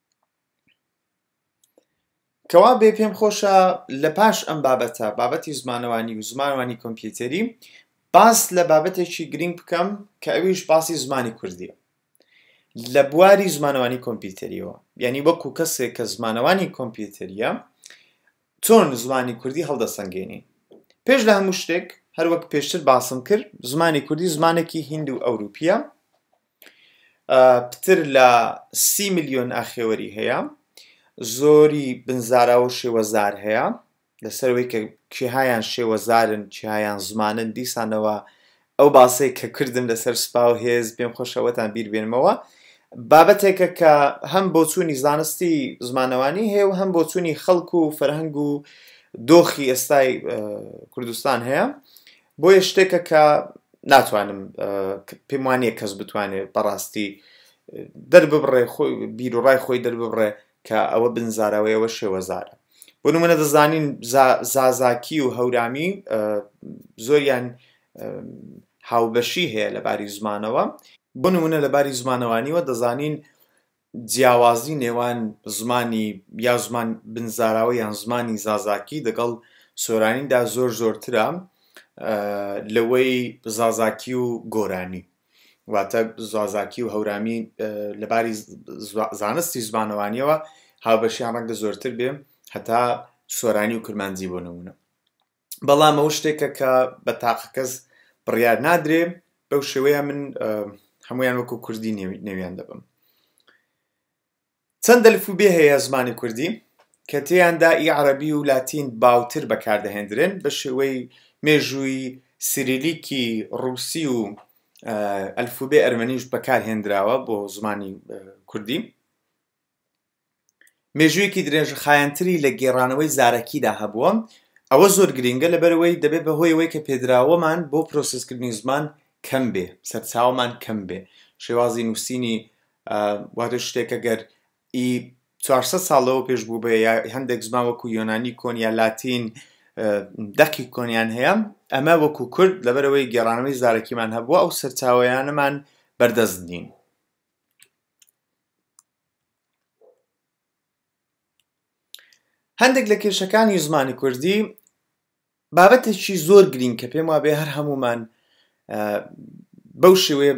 کەوا بێ پێم خۆشە لە پاش ئەم بابەتە بابەتی زمانەوانی و زمانەوانی کۆمپیوتەری باس لە بابەتێکی گرنگ بکەم کە ئەویش باسی زمانی کوردیە لە بواری زمانەوانی کۆمپیوتەریەوە یعنی وەکو کەسێک کە زمانەوانی کۆمپیوتەریە چۆن زمانی کوردی هەڵدەسەنگێنی پێش لە هەموو شتێک هەروەک پێشتر باسم کرد زمانی کوردی زمانێکی هیند و ئەوروپیە پتر لە 30 ملیۆن ئاخێوەری هەیە زۆری بنزاراوە شێوەزار هەیە لەسەرەوەی کە کێهایان شێوەزارن کێهایان زمانن دیسانەوە ئەو باسەی کە کردم لەسەر سوپا و هێز پێم خۆشەوەتان بیر بێنمەوە بابەتێکە کە هەم بۆ چوونی زانستی زمانەوانی هەیە و هەم بۆ چوونی خەڵک و فەرهەنگ و دۆخی ئێستای کوردستان هەیە بۆیە شتێکە کە ناتوانم پێم وانییە کەس بتوانێت بەڕاستی دەرببڕێ خۆی بیر و ڕای خۆی دەرببڕێ کە ئەوە بنزاراوەیەوە شێوەزارە بۆ نمونە دەزانین زازاکی و هەورامی زۆریان هاوبەشی هەیە لەباری زمانەوە بۆ نمونە لەباری زمانەوانیوە دەزانین جیاوازی نێوان زمانی یا زمان بنزاراوە یان زمانی زازاکی دەگەڵ سۆرانیدا زۆرترە لەوەی زازاکی و گۆرانی واتە زازاکی و هەورامی لەباری زانستی زمانەوانیەوە هاوبەشیان ڕەنگە زۆرتر بێ هەتا سۆرانی و کورمانجی بۆ نمونە بەڵام ئەو شتێکە کە بە تاقەکەس بڕیار نادرێ بەو شێوەیە من هەمویان وەکو کوردی نێویان دەبم چەند ئەلفوبێ هەیە زمانی کوردی کە تێیاندا ئی عەرەبی و لاتین باوتر بەکاردەهێنرێن بە شێوەی مێژووی سیریلیکی ڕووسی و ئەلفوبێ ئەرمەنیش بەکارهێنراوە بۆ زمانی کوردی مێژوویەکی درێژخایەنتری لە گێڕانەوەی زارەکیدا هەبووە ئەوە زۆر گرنگە لەبەرەوەی دەبێت بەهۆی ئەوەی کە پێدراوەمان بۆ پرۆسسکردنی زمان کەم بێ سەرچاوەمان کەم بێ شێوازی نووسینی واتە شتێکە گەر 400 ساڵەوە پێش بوو بێ یا هەندێک زمان وەکو یۆنانی کۆن یا لاتین دەقی کۆنیان هەیە ئەمە وەکو کورد لەبەرەوەی گێڕانەوەی زارەکیمان هەبووە ئەو سەرچاوەیانەمان بەردەست دین هەندێک لە کێشەکانی زمانی کوردی بابەتێکی زۆر گرنگ کە پێم وابێ هەر هەمومان بەو شێوەیە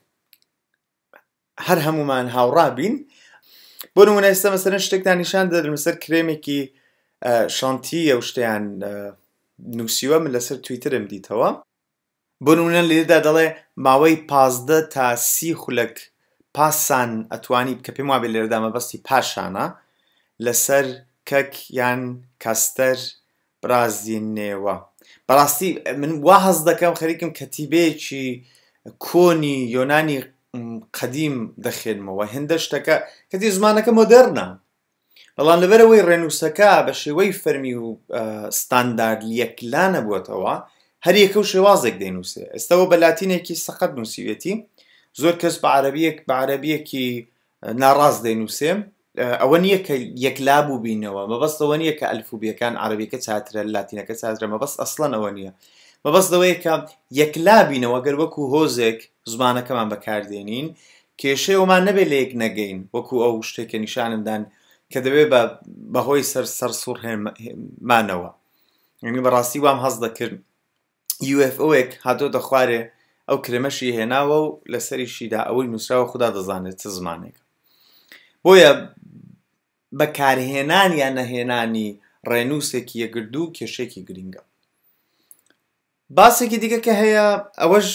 هەر هەمومان هاوڕابین بۆ نمونە ئێستا مەسەرەن شتێکتان نیشان دەدەم لەسەر کرێمێکی شانتی ئەو شتیان نووسیوە من لەسەر تویترم دیتەوە بۆ نمونە لێرەدا دەڵێ ماوەی 15 تا 30 خولەک پاسان ئەتوانی کە پێم وابێت لێرەدا مەبەستی پاشانە لەسەر کەک یان کاستەر برازێنێەوە. بەڕاستی من وا هەز دەکەم خەریکم کەتیبەیەکی کۆنی یۆنانی قەدیم دەخێنمەوە. هێندە شتەکە کەتی زمانەکە مۆدەرنە، بەڵام لەبەرەوەی ڕێنووسەکە بە شێوەی فەرمی و ستاندارد یەکلا نەبووەتەوە، هەر یەکە و شێوازێک دەینووسێ. ئێستەوە بە لاتینێکی سەقەت نووسیوێتی، زۆر کەس بە عەرەبیەکی ناڕاست دەینووسێ. ئەوە نییە کە یەکلا بوو بینەوە، مەبەست ئەوە نییە کە ئەلفوبیەکان عەرەبیەکە چاترە لاتینەکە چاترە، مەبەست ئەسڵەن ئەوە نییە. مەبەست ئەوەیە کە یەکلا بینەوە، گەر وەکو هۆزێک زمانەکەمان بەکاردێنین کێشەیەوەمان نەبێت لە یەک نەگەین، وەکو ئەو شتێکە نیشانمدان کە دەبێت بەهۆی سەرسوڕ هێمانەوە. یعنی بەڕاستی وام هەز دەکرد UFOێک هاتۆتە خوارێ ئەو کرێمەشی هێناوە و لەسەریشیدا ئەوەی نووسراوە خوددا دەزانێت چ زمانێک. بۆیە بەکارهێنان یان نەهێنانی ڕێنووسێکی یەکگردوو کێشەیەکی گرینگە. باسێکی دیکە کە هەیە ئەوەش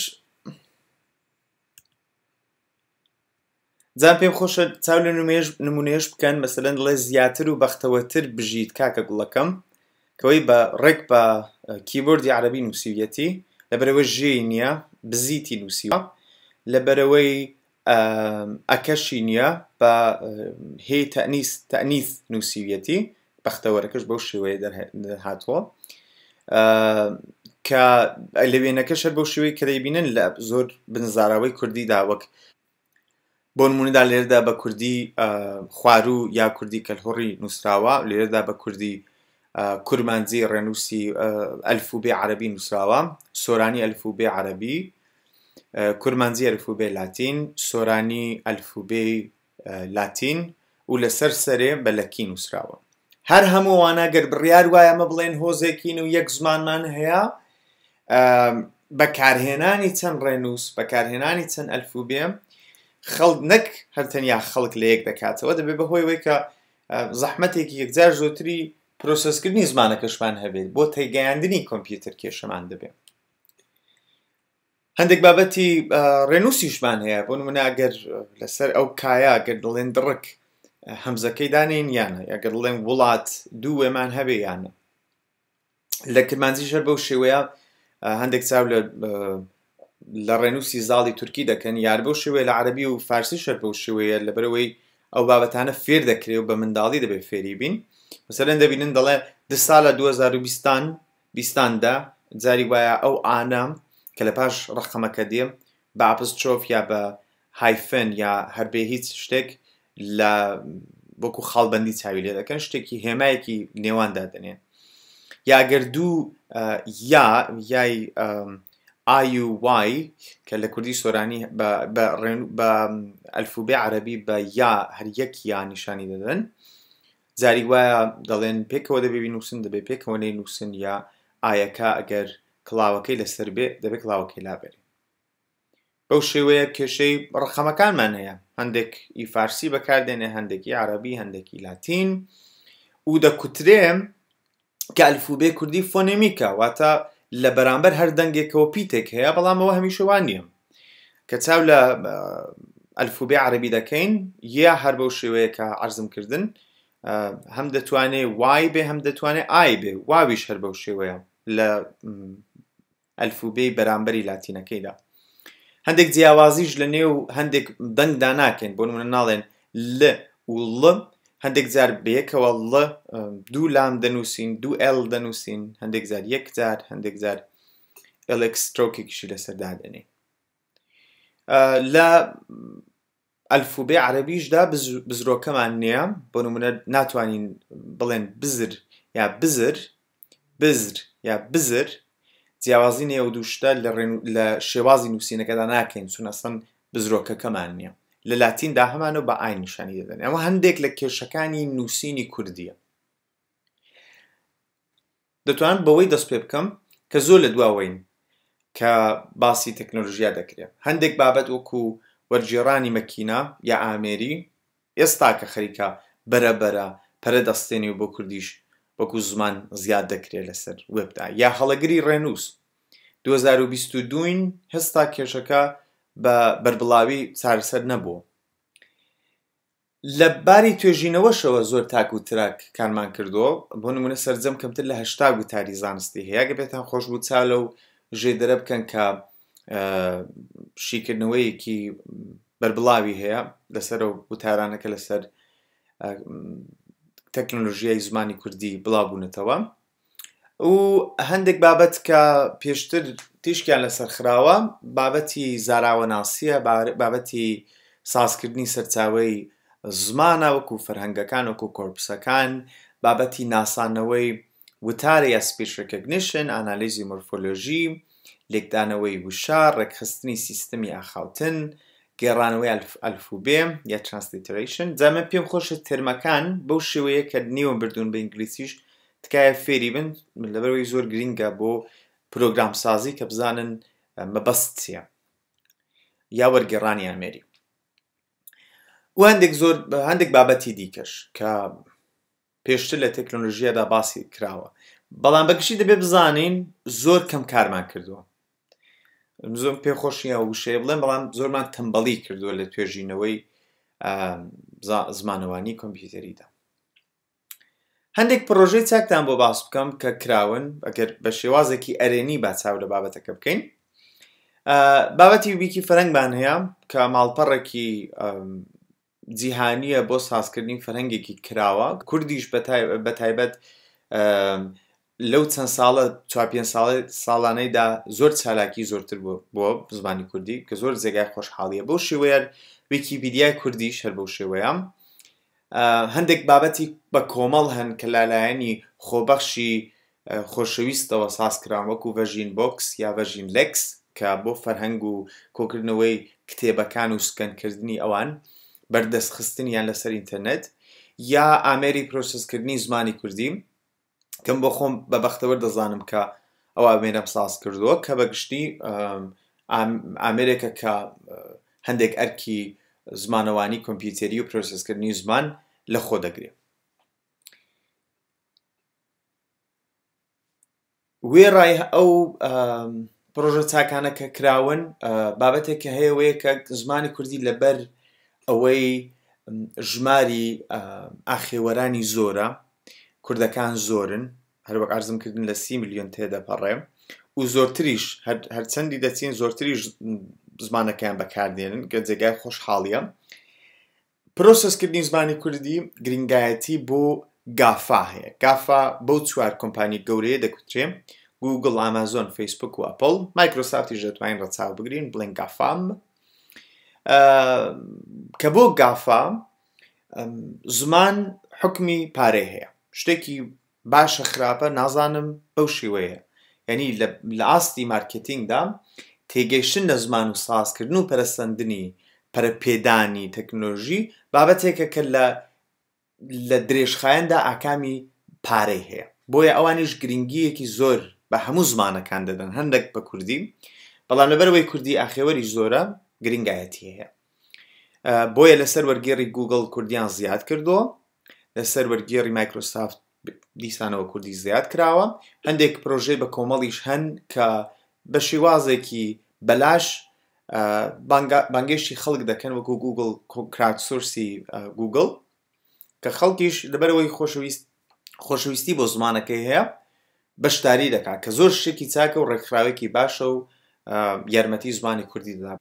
جان پێم خۆشە چاو لە نمونەیەش بکەن، مەسەلەن دڵێ زیاتر و بەختەوەتر بژیت کاکە گوڵەکەم، کەوەی بە ڕێک بە کیبۆردی عەرەبی نووسیویەتی، لەبەرەوەی ژێی نییە بزیتی نووسیوە، لەبەرەوەی ئەکەشی نییە بە هێی تەئنیث نووسیویەتی، بەختەوەرەکەش بەو شێوەیە دەرهاتووە، کە لە وێنەکەش هەر بەو شێوەی کە دەیبینن لە زۆر بنزاراوەی کوردیدا، وەک بۆ نمونەدا لێرەدا بە کوردی خواروو یا کوردی کەلهوڕی نووسراوە، لێرەدا بە کوردی کورمانجی ڕێنووسی ئەلفوبێ عەرەبی نووسراوە، سۆرانی ئەلفوبێ عەرەبی، کورمانجی ئەلفوبێ لاتین، سۆرانی ئەلفوبێ لاتین و لەسەر سەرێ بە لەکی نووسراوە. هەر هەمووانە گەر بڕیار وایە ئەمە بڵێن هۆزێکین و یەک زمانمان هەیە، بەکارهێنانی چەند ڕێنووس، بەکارهێنانی چەند ئەلفوبێ خەڵک نەک هەرتەنیا خەڵک لە یەک دەکاتەوە، دەبێت بەهۆی ئەوەی کە زەحمەتێکی یەکجار زۆرتری پرۆسەسکردنی زمانەکەشمان هەبێت، بۆ تێگەیاندنی کۆمپیوتەر کێشەمان دەبێت. هەندێک بابەتی ڕێنووسیشمان هەیە، بۆ نمونە ئەگەر لەسەر ئەو کایە گەر دڵێن دڕک هەمزەکەی دانێن یانە، ئەگەر دڵێن وڵات دوو وێمان هەبێ یانە. لە کرمانجیش هەر بەو شێوەیە هەندێک چاو لە ڕێنووسی زاڵی تورکی دەکەن، یار بەو شێوەیە لە عەرەبی و فارسیش هەر بەو شێوەیە، لەبەرەوەی ئەو بابەتانە فێر دەکرێت و بە منداڵی دەبێت فێری بین. مەسەلەن دەبینن دەڵێ دە ساڵە 2020دا جاری وایە ئەو ئانە کە لە پاش ڕقەمەکە دێ بە ئاپسترۆف یا بە هایفن یا هەربێ هیچ شتێک لە وەکو خاڵبەندی چاوی لێ دەکەن، شتێکی هێمایەکی نێواندا دەنێن. یا گەر دوو یای ئای و وای کە لە کوردی سۆرانی بە ئەلفوبێ عەرەبی بە یا هەر یەک یا نیشانی دەدەن، جاری وایە دەڵێن پێکەوە دەبێ بینووسن، دەبێت پێکەوە نەینووسن، یا ئایەکە ئەگەر کڵاوەکەی لەسەر بێ دەبێت کڵاوەکەی لابێت. بەو شێوەیە کێشەی ڕقەمەکانمان هەیە، هەندێک ئی فارسی بەکاردێنێ، هەندێکی عەرەبی، هەندێکی لاتین، و دەکوترێ کە ئەلفوبێ کوردی فۆنێمیکە، واتە لە بەرامبەر هەر دەنگێکەوە پیتێک هەیە، بەڵام ئەوە هەمیشە وان نییە. کە چاو لە ئەلفوبێ عەرەبی دەکەین، یا هەر بەو شێوەیە کە عەرزم کردن، هەم دەتوانێ وای بێ هەم دەتوانێ ئای بێ، واویش هەر بەو شێوەیە لە ئەلفوبێی بەرامبەری لاتینەکەیدا. هەندێک جیاوازیش لە نێو هەندێک دەنگدا ناکەین، بۆ نمونە ناڵێن ل و ڵ، هەندێک جار بەیەکەوە ڵ دوو لام دەنووسین، دوو ئێڵ دەنووسین، هەندێک جار یەک جار، هەندێک جار ئێڵێکسترۆکێکیشی لەسەردا دەنێ. لە ئەلفوبێ عەرەبیشدا بزرۆکەمان نییە، بۆ نمونە ناتوانین بڵێن بزر یا بزر، بزر یا بزر، جیاوازی نێو دوو شتە لە شێوازی نووسینەکەدا ناکەین، چون ئەسڵەن بزرۆکەکەمان نییە. لە لاتیندا هەمانە بە ئای نیشانی دەدەن. ئەمە هەندێک لە کێشەکانی نووسینی کوردیە. دەتوانم بەوەی دەست پێ بکەم کە زۆر لە دواوەین کە باسی تەکنۆلۆژیا دەکرێت. هەندێک بابەت وەکو وەرگێڕانی مەکینە یا ئامێری ئێستا کە خەریکە بەرەبەرە پەرە دەستێنی و بۆ کوردیش وەکو زمان زیاد دەکرێت لەسەر وێبدا، یا هەڵەگری ڕێنووس 2022 هێستا کێشەکە بە بەربڵاوی چارەسەر نەبووە. لە باری توێژینەوەشەوە زۆر تاک و تراکانمان کردووە بۆ نمونە سەرجەم کەمتر لە 80 وتاری زانستی هەیە گە بێتان خۆش بوو چا لەو ژێدەرە بکەن کە شیکردنەوەیەکی بەربڵاوی هەیە لەسەر وتارانەکە لەسەر تەکنۆلۆژیای زمانی کوردی بڵاوبوونەتەوە و هەندێک بابەت کە پێشتر تیشکیان لەسەر خراوە بابەتی زاراوەناسیە بابەتی سازکردنی سەرچاوەی زمانە وەکو فەرهەنگەکان وەکو کۆرپسەکان بابەتی ناسانەوەی وتارە یا سپیچ ڕێکگنیشن ئانالیزی مۆرفۆلۆژی لێکدانەوەی وشار ڕێکخستنی سیستەمی ئاخاوتن گێڕانەوەی ئەلفوبێ یا ترانسلیتریشن جامە پێم خۆشە ترمەکان بەو شێوەیە کە نیوە بردوون بە ئینگلیسیش تکایە فێری بن لەبەرەوەی زۆر گرینگە بۆ پرۆگرام سازی کە بزانن مەبەست چییە یا وەرگێڕانی ئامێری و هەندێک بابەتی دیکەش کە پێشتر لە تەکنۆلۆژیادا باسی کراوە بەڵام بەگشتی دەبێت بزانین زۆر کەم کارمان کردووە زۆر پێخۆشیە وشەیە بڵێن بەڵام زۆرمان تەمبەڵی کردووە لە توێژینەوەی زمانەوانی کۆمپیوتەریدا هەندێک پرۆژەی چاکتان بۆ باس بکەم کە کراون ئەگەر بە شێوازێکی ئەرێنی با چاو لە بابەتەکە بکەین بابەتی ویکی فەرهەنگمان هەیە کە ماڵپەڕێکی جیهانیە بۆ سازکردنی فەرهەنگێکی کراوە کوردیش بەتایبەت لەو چەند ساڵە 4-5 ساڵانەیدا زۆر چالاکی زۆرتر بۆ زمانی کوردی کە زۆر جێگای خۆشحاڵیە بەو شێوەیە ویکیپیدیای کوردیش هەر بەو شێوەیە هەندێک بابەتی بە کۆمەڵ هەن کە لالایەنی خۆبەخشی خۆشەویستەوە سازکران وەکو ڤەرژین بۆکس یا ڤەرژین لێکس کە بۆ فەرهەنگ و کۆکردنەوەی کتێبەکان و سکەنکردنی ئەوان بەردەستخستنیان لەسەر ئینتەرنێت یا ئامێری پرۆسسکردنی زمانی کوردی کەم بۆ خۆم بەبەختەوە دەزانم کە ئەو ئامێرەم ساز کردووە کە بەگشتی ئامێرێکە کە هەندێک ئەرکی زمانەوانی کۆمپیوتەری و پرۆسسکردنی زمان لە خۆ دەگرێت وێڕای ئەو پرۆژە چاکانە کە کراون بابەتێکە هەیەوەیە کە زمانی کوردی لەبەر ئەوەی ژماری ئاخێوەرانی زۆرە کوردەکان زۆرن هەروەک ئارزم کردن لە 30 ملیۆن تێدەپەڕێ و زۆرتریش هەرچەندی دەچین زۆرتریش زمانەکەیان بەکاردێنن کە جێگای خۆشحاڵیە پرۆسسکردنی زمانی کوردی گرنگایەتی بۆ گافا هەیە گافا بەو 4 کۆمپانی گەورەیە دەکوترێ گوگل ئامازۆن فەیسبوک و ئەپڵ مایکرۆسافتی دەتوانین ڕەچاو بگرین بڵێن گافام کە بۆ گافا زمان حکمی پارەی هەیە شتێکی باشە خراپە نازانم بەو شێوەیە یعنی لە ئاستی مارکێتینگدا تێگەیشتن لە زمان و سازکردن و پەرەسەندنی پەرەپێدانی تەکنۆلۆژی بابەتێکە کە لە درێژخایەندا ئاکامی پارەی هەیە بۆیە ئەوانیش گرنگیەکی زۆر بە هەموو زمانەکان دەدەن هەندێک بە کوردی بەڵام لەبەرەوەی کوردی ئاخێوەری زۆرە گرنگایەتی هەیە بۆیە لەسەر وەرگێڕی گوگڵ کوردیان زیاد کردووە لەسەر وەرگێڕی مایکرۆسافت دیسانەوە کوردی زیاد کراوە هەندێک پرۆژەی بە کۆمەڵیش هەن کە بە شێوازێکی بەلاش بانگێشتی خەڵک دەکەن وەکو گوگڵ کراودسۆرسی گوگڵ کە خەڵکیش لەبەرەوەی خۆشەویستی بۆ زمانەکەی هەیە بەشداری دەکات کە زۆر شتێکی چاکە و ڕێکخراوێکی باشە و یارمەتی زمانی کوردی دەدا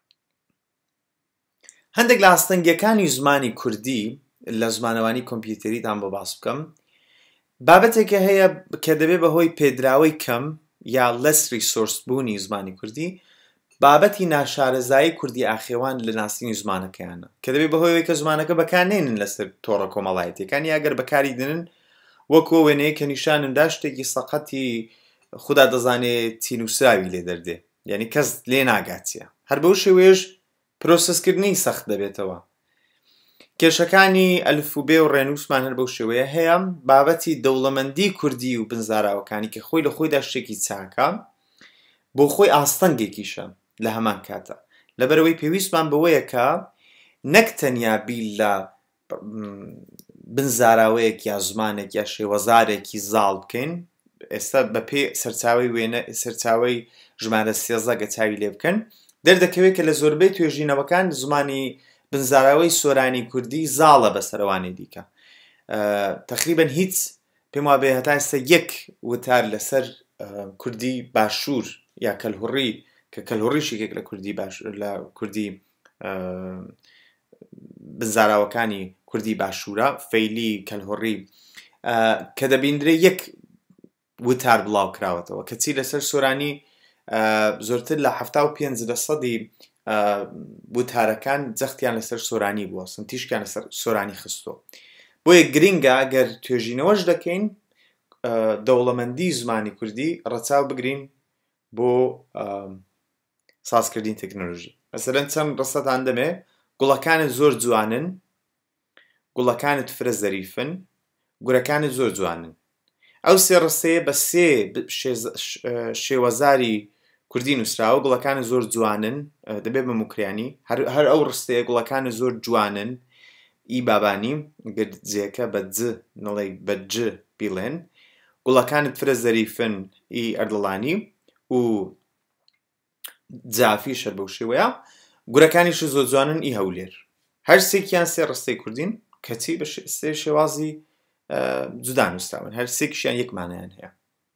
هەندێک لە ئاستەنگیەکانی زمانی کوردی لە زمانەوانی کۆمپیوتەریدان بۆ باس بکەم بابەتێکە هەیە کە دەبێت بەهۆی پێدراوەی کەم یا لەس ریسۆرس بوونی زمانی کوردی بابەتی ناشارەزایی کوردی ئاخێوان لە ناسینی زمانەکەیانە کە دەبێت بەهۆی کە زمانەکە بەکارنێنن لەسەر تۆڕە کۆمەڵایەتیەکانی ئەگەر بەکاری دێنن وەکو وێنەیە کە نیشانمدا شتێکی سەقەتی خوددا دەزانێت چینوسراوی لێ دەردێ یعنی کەس لێ ناگاتیە هەر بەو شێوەیەش پرۆسسکردنی سەخت دەبێتەوە کێشەکانی ئەلفوبێ و ڕێنووسمان هەر بەو شێوەیە هەیە بابەتی دەوڵەمەندی کوردی و بنزاراوەکانی کە خۆی لە خۆیدا شتێکی چاکە بۆ خۆی ئاستەنگێکیشە لە هەمان کاتە لەبەرەوەی پێویستمان بەوەیە کە نەک تەنیا بیل لە بنزاراوەیەک یا زمانێک یا شێوەزارێکی زاڵ بکەین ئێستا بەپێ سەرچاوەی ژمارە 13 گەچاوی لێ بکەن دەردەکەوێت کە لە زۆربەی توێژینەوەکان زمانی بنزاراوەی سۆرانی کوردی زاڵە بەسەرەوانی دیکە تقریبا هیچ پێم وابێ هەتا ئێستا یەک وتار لەسەر کوردی باشوور یا کەلهوڕی کە کەلهوڕیشی یەک لە کوردی بنزاراوەکانی کوردی باشوورە فەیلی کەلهوڕی کە دەبیندرێ یەک وتار بڵاو کراوەتەوە کەچی لەسەر سۆرانی زۆرتر لە 75% وتارەکان جەختیان لەسەر سۆرانی بووە سنتیشکیان لەسەر سۆرانی خستۆ بۆیە گرنگە ئەگەر توێژینەوەش دەکەین دەوڵەمەندی زمانی کوردی ڕەچاو بگرین بۆ سازکردنی تەکنۆلۆژی مەسەلەن چەند ڕستەتان دەمێ گوڵەکانت زۆر جوانن گوڵەکانت فرە زەریفن گورەکانت زۆر جوانن ئەو سێ ڕستەیە بە سێ شێوەزاری کوردی نووسراوە گوڵەکانت زۆر جوانن دەبێت بە موکریانی هەر ئەو ڕستەیە گوڵەکانت زۆر جوانن ئی بابانی گرجێکە بە ج نڵێ بە ج بیڵێن گوڵەکانت فرە زەریفن ئی ئەردڵانی و جافی شەر بەو شێوەیە گورەکانیش زۆر جوانن ئی هەولێر هەر سێکیان سێ ڕستەی کوردین کەچی بە سێ شێوازی جودا نووسراون هەر سێکیشیان یەکمانیان هەیە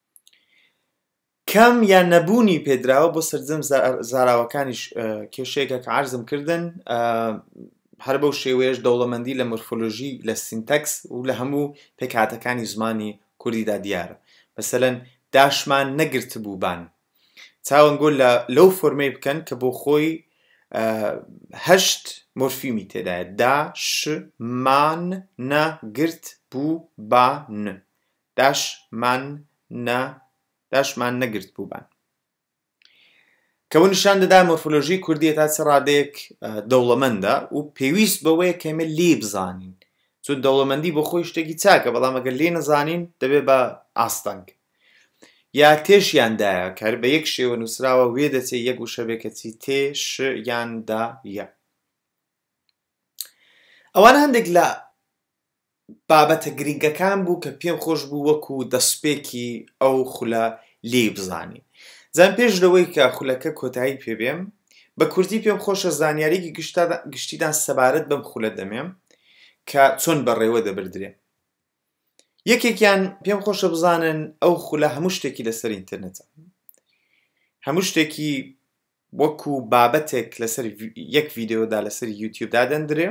کەم یان نەبوونی پێدراوە بۆ سەرجەم زاراوەکانیش کێشەیەکە کە عەرزم کردن هەر بەو شێوەیەش دەوڵەمەندی لە مۆرفۆلۆژی لە سینتەکس و لە هەموو پێکهاتەکانی زمانی کوردیدا دیارە مەسەلەن داشمان نەگرت بووبان چاوەنگۆ لەو فۆرمەی بکەن کە بۆ خۆی هەشت مۆرفیمی تێدایە داشمان نەگرت بووبان داشمان نەگرت بووبان کە بۆ نیشان دەدا مۆرفۆلۆژی کوردی تا چ ڕادەیەک دەوڵەمەندە و پێویست بەوەیە کە ئێمە لێ بزانین چون دەوڵەمەندی بۆ خۆی شتێکی چاکە بەڵام ئەگەر لێ نەزانین دەبێت بە ئاستەنگ یا تێشیاندایە کە بە یەک شێوە نووسراوە وێ دەچێت یەک وشە بێکەچی تێشیاندایە ئەوانە هەندێک لە بابەتە گرنگەکان بوو کە پێم خۆش بوو وەکو دەستپێکی ئەو خولە لێ بزانین زان پێش لەوەی کە خولەکە کۆتایی پێبێم بە کوردی پێم خۆشە زانیاریکی گشتیدان سەبارەت بەم خولە دەمێم کە چۆن بەڕێوە دەبردرێ یەکێکیان پێم خۆشە بزانن ئەو خولە هەموو شتێکی لەسەر ئینتەرنێتە هەموو شتێکی وەکو بابەتێک لەسەر یەک ڤیدیۆدا لەسەر یوتیوبدا دەندرێ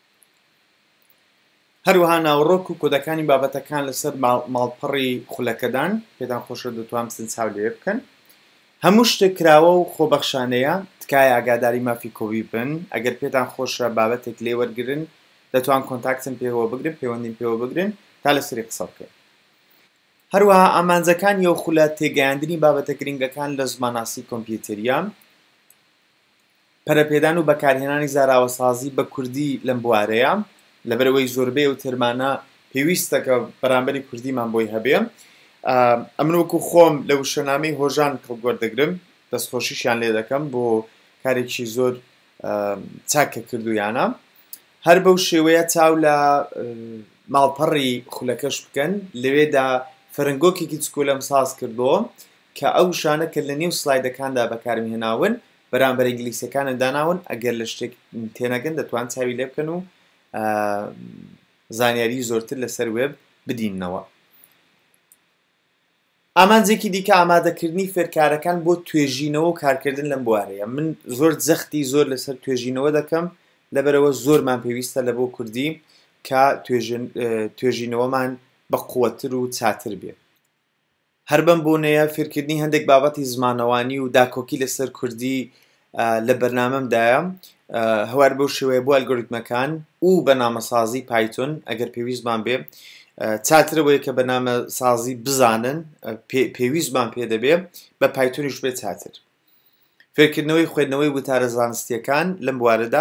هەروەها ناوڕۆک و کۆدەکانی بابەتەکان لەسەر ماڵپەڕی خولەکەدان پێتان خۆشە دەتوان بچن چاو لێ بکەن هەموو شتێک کراوە و خۆبەخشانەیە تکایە ئاگاداری مافی کۆبی بن ئەگەر پێتان خۆشە بابەتێک لێ وەرگرن دەتوان کۆنتاکتن پێوە بگرن پەیوەندیم پێوە بگرن تا لەسەری قسە بکەین هەروەها ئامانجەکانی ئەو خولە تێگەیاندنی بابەتە گرنگەکان لە زمانناسی کۆمپیوتەریە پەرەپێدان و بەکارهێنانی زاراوەسازی بە کوردی لەم بوارەیە لەبەرەوەی زۆربەی و ترمانە پێویستە کە بەرامبەری کوردیمان بۆی هەبێ ئەمن وەکو خۆم لە وشەنامەی هۆژان کەڵگوەردەگرم دەستخۆشیشیان لێ دەکەم بۆ کارێکی زۆر چاکە کردویانە هەر بەو شێوەیە چاو لە ماڵپەڕی خولەکەش بکەن لەوێدا فەرنگۆکێکی چکۆلەم ساز کردەوە کە ئەو شانە کە لە نێو سلایدەکاندا بەکارمهێناون بەرامبەر ئینگلیسیەکانە داناون ئەگەر لە شتێک تێنەگەن دەتوان چاوی لێ بکەن و زانیاری زۆرتر لەسەر وێب بدینەوە ئامانجێکی دیکە ئامادەکردنی فێرکارەکان بۆ توێژینەوە و کارکردن لەم بوارەیە من زۆر جەختی زۆر لەسەر توێژینەوە دەکەم لەبەرەوە زۆرمان پێویستە لە بۆ کوردی کە توێژینەوەمان بە قووەتر و چاتر بێ هەر بەم بۆنەیە فێرکردنی هەندێک بابەتی زمانەوانی و داکۆکی لەسەر کوردی لە بەرنامەمدایە هەوار بەو شێوەیە بۆ ئەلگۆریتمەکان و بەنامەسازی پایتۆن ئەگەر پێویستمان بێ چاترەوەی کە بەنامەسازی بزانن پێویستمان پێ دەبێ بە پایتۆنیش بێت چاتر فێرکردنەوەی خوێندنەوەی وتارە زانستیەکان لەم بوارەدا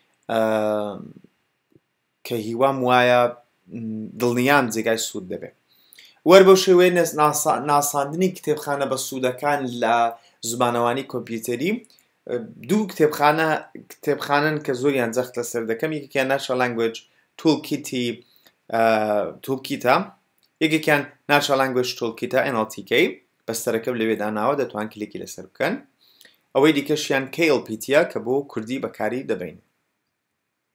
کە هیوام وایە دڵنیام جێگای سوود دەبێت وەر بەو شێوەیە ناساندنی کتێبخانە بە سوودەکان لە زمانەوانی کۆمپیوتەری دوو کتێبخانن کە زۆریان جەخت لەسەر دەکەم یەکێکیان ناشنال لانگوێج تولکیتە یەکێکیان ناشنال لانگوێج تولکیتە NLTK بەستەرەکەم لەوێ داناوە دەتوان کلیکی لەسەر بکەن ئەوەی دیکەشیان KLPTە کە بۆ کوردی بەکاری دەبین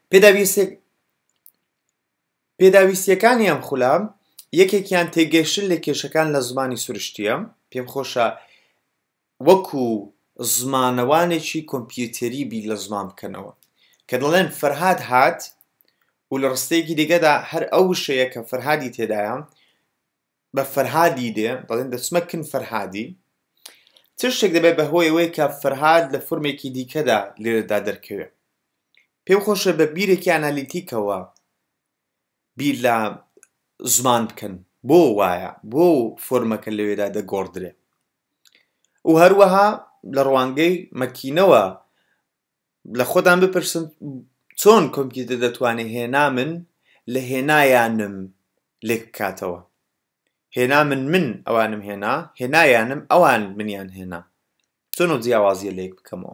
پێداویستیەکانی ئەم خولە یەکێکیان تێگەیشتن لە کێشەکان لە زمانی سروشتیە. پێم خۆشە وەکو زمانەوانێکی کۆمپیوتەری بی لە زمان بکەنەوە کە دەڵێن فەرهاد هات و لە ڕستەیەکی دیگەدا هەر ئەو شەیە کە فەرهادی تێدایە بە فەرهادی دێ دەڵێن دەچمە کن فەرهادی. چ شتێک دەبێت بەهۆی ئەوەی کە فەرهاد لە فورمێکی دیکەدا لێرەدا دەرکەوێت. پێم خۆشە بە بیرێکی ئانالیتیکەوە بیر لە زمان بکەن بۆ وایە بۆ فۆرمەکە لەوێدا دەگۆڕدرێ و هەروەها لە ڕوانگەی مەکینەوە لە خۆتان بپرسن چۆن کۆمپیوتەر دەتوانێت هێنا من لە هێنایانم لێک بکاتەوە. هێنا من ئەوانم هێنا، هێنایانم ئەوان منیان هێنا، چۆن و جیاوازیە لێک بکەمەوە.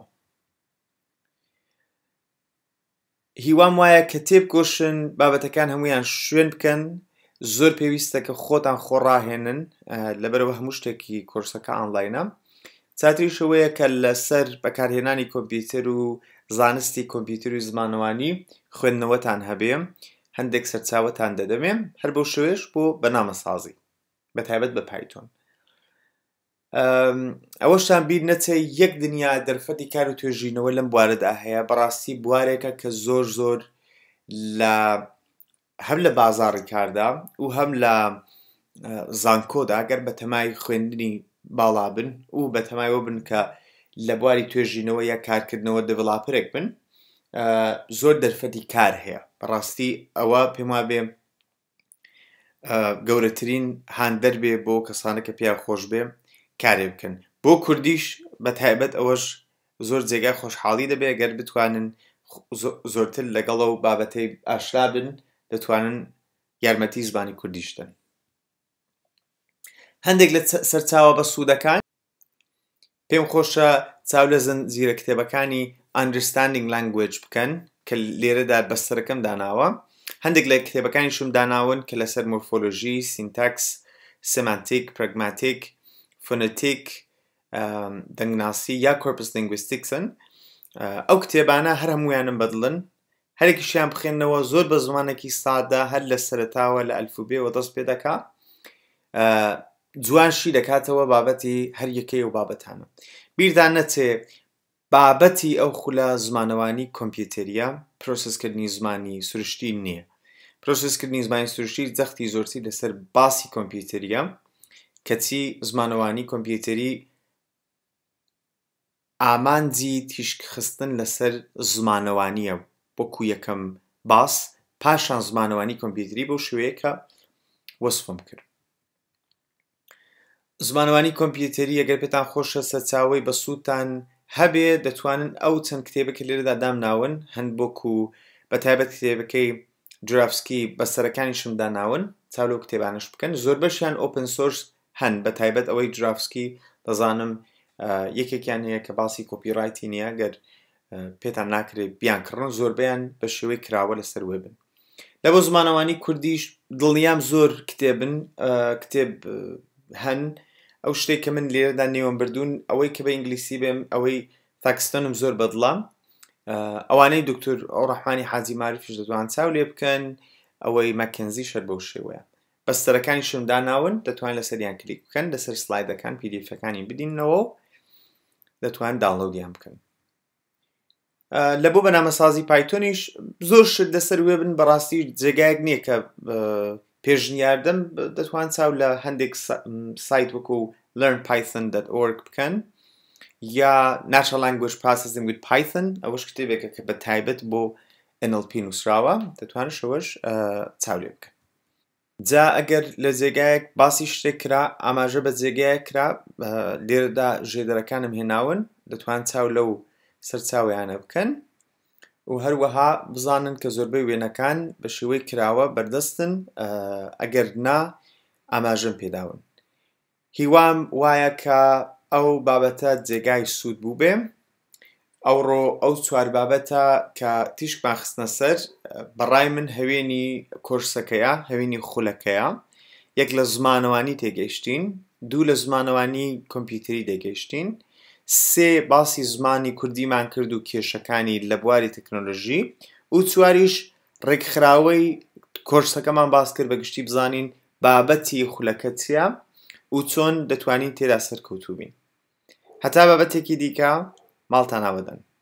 هیوام وایە کە تێبگۆشن بابەتەکان هەمویان شوێن بکەن. زۆر پێویستە کە خۆتان خۆڕاهێنن لەبەرەوە هەموو شتێکی کۆرسەکە ئانلاینە. چاتریشەوەیە کە لەسەر بەکارهێنانی کۆمپیوتەر و زانستی کۆمپیوتەر و زمانەوانی خوێندنەوەتان هەبێ، هەندێک سەرچاوەتان دەدەمێ هەر بەو شێوەیەش بۆ بەنامەسازی بەتایبەت بە پایتۆن. ئەوەشتان بیر نەچێ یەک دنیا دەرفەتی کار و توێژینەوە لەم بوارەدا هەیە. بەڕاستی بوارێکە کە زۆر هەم لە بازاڕی کاردا و هەم لە زانکۆدا گەر بە تەمای خوێندنی باڵا بن و بە تەمایەوە بن کە لە بواری توێژینەوە یا کارکردنەوە دڤڵاپەرێک بن، زۆر دەرفەتی کار هەیە. بەڕاستی ئەوە پێم وابێ گەورەترین هاندەر بێ بۆ کەسانە کە پێیان خۆش بێ کارێ بکەن. بۆ کوردیش بەتایبەت ئەوەش زۆر جێگای خۆشحاڵی دەبێ گەر بتوانن زۆرتر لەگەڵە و بابەتەی ئاشرا بن دەتوانن یارمەتی زمانی کوردیشتن. هەندێک لە سەرچاوە بە سوودەکان پێم خۆشە چاو لە زنجیرە کتێبەکانی Understanding Language بکەن کە لێرەدا بەستەرەکەم داناوە. هەندێک لە کتێبەکانیشم داناون کە لەسەر مۆرفۆلۆژی، سینتاکس، سێمانتیک، پرەگماتیک، فۆنێتیک، دەنگناسی یا کۆرپس لینگویستیکسن. ئەو کتێبانە هەر هەموویانم بەدڵن، هەرێکیشیان بخێنەوە زۆر بە زمانێکی سادە هەر لە سەرەتاوە لە ئەلفوبێەوە دەست پێ دەکا، جوانشی دەکاتەوە بابەتی هەر یەکەی و بابەتانە. بیردان نەچێ بابەتی ئەو خولە زمانەوانی کۆمپیوتەریە پرۆسسکردنی زمانی سروشتی نییە. پرۆسسکردنی زمانی سروشتی جەختی زۆرسی لەسەر باسی کۆمپیوتەریە، کەچی زمانەوانی کۆمپیوتەری ئامانجی تیشکخستن لەسەر زمانەوانیە وەکو یەکەم باس، پاشان زمانەوانی کۆمپیوتەری بەو شێوەیە کە وەسفم کرد. زمانەوانی کۆمپیوتەری ئەگەر پێتان خۆشە سەرچاوەی بە سوودتان هەبێ دەتوانن ئەو چەند کتێبێکە لێرەدا دامناون، هەند بۆکو بەتایبەت کتێبەکەی جرافسکی بەسەرەکانیشم داناون، چاو لەو کتێبانش بکەن. زۆر بەشیان ئۆپن سۆرس هەن، بەتایبەت ئەوەی جرافسکی دەزانم یەکێکیان هەیە کە باسی کۆپیڕایتی نییە، گەر پێتان ناکرێت بیانکڕن زۆربیان بە شێوەی کراوە لەسەر وێ بن. لە بۆ زمانەوانی کوردیش دڵنیام زۆر کتێب هەن. ئەو شتێک کە من لێرەدا نێوەم بردوون ئەوەی کە بە ئینگلیسی بێم ئەوەی تاکستۆنم زۆر بەدڵام، ئەوانەی دکتۆر ڕەحمانی حاجی ماریفش دەتوان چاو لێ بکەن، ئەوەی مەکێنزی شەر بەو شێوەیە. بەستەرەکانیشم داناون، دەتوان لەسەریان کلیک بکەن، لەسەر سلایدەکان پیدیفەکانی بدینەوە و دەتوان داونلۆدیان بکەن. لە بۆ بەنامەسازی پایتۆنیش زۆر شت لەسەر وێ بن. بەڕاستی جێگایەک نییە کە پێشنیاردەم دەتوان چاو لە هەندێک سایت وەکو learnpython.org بکەن یا Natural Language Processing with Python، ئەوەش کتێبێکە کە بە تایبەت بۆ NLP نووسراوە، دەتوانن شەوەش چاو لێ بکەن. جا ئەگەر لە جێگایەک باسی شتێک کرا ئاماژە بە جێگایە کرا لێرەدا ژێدەرەکانم هێناون، دەتوان چاو لەو سەرچاویانە بکەن و هەروەها بزانن کە زۆربەی وێنەکان بە شێوەی کراوە بەردەستن، ئەگەر نا ئاماژەم پێداون. هیوام وایە کە ئەو بابەتە جێگای سوود بوو بێ. ئەو چوار بابەتە کە تیشکمان خستنە سەر بەڕای من هەوێنی کۆرسەکەیە، هەوێنی خولەکەیە. یەک لە زمانەوانی تێگەیشتین، دوو لە زمانەوانی کۆمپیوتەری دەگەیشتین، سێ باسی زمانی کوردیمان کرد و کێشەکانی لە بواری تەکنۆلۆژی، و چواریش ڕێکخراوەی کۆرسەکەمان باس کرد بە گشتی بزانین بابەتی خولەکە چییە و چۆن دەتوانین تێدا سەرکەوتوو بین. هەتا بابەتێکی دیکە ماڵتان نابەدەن.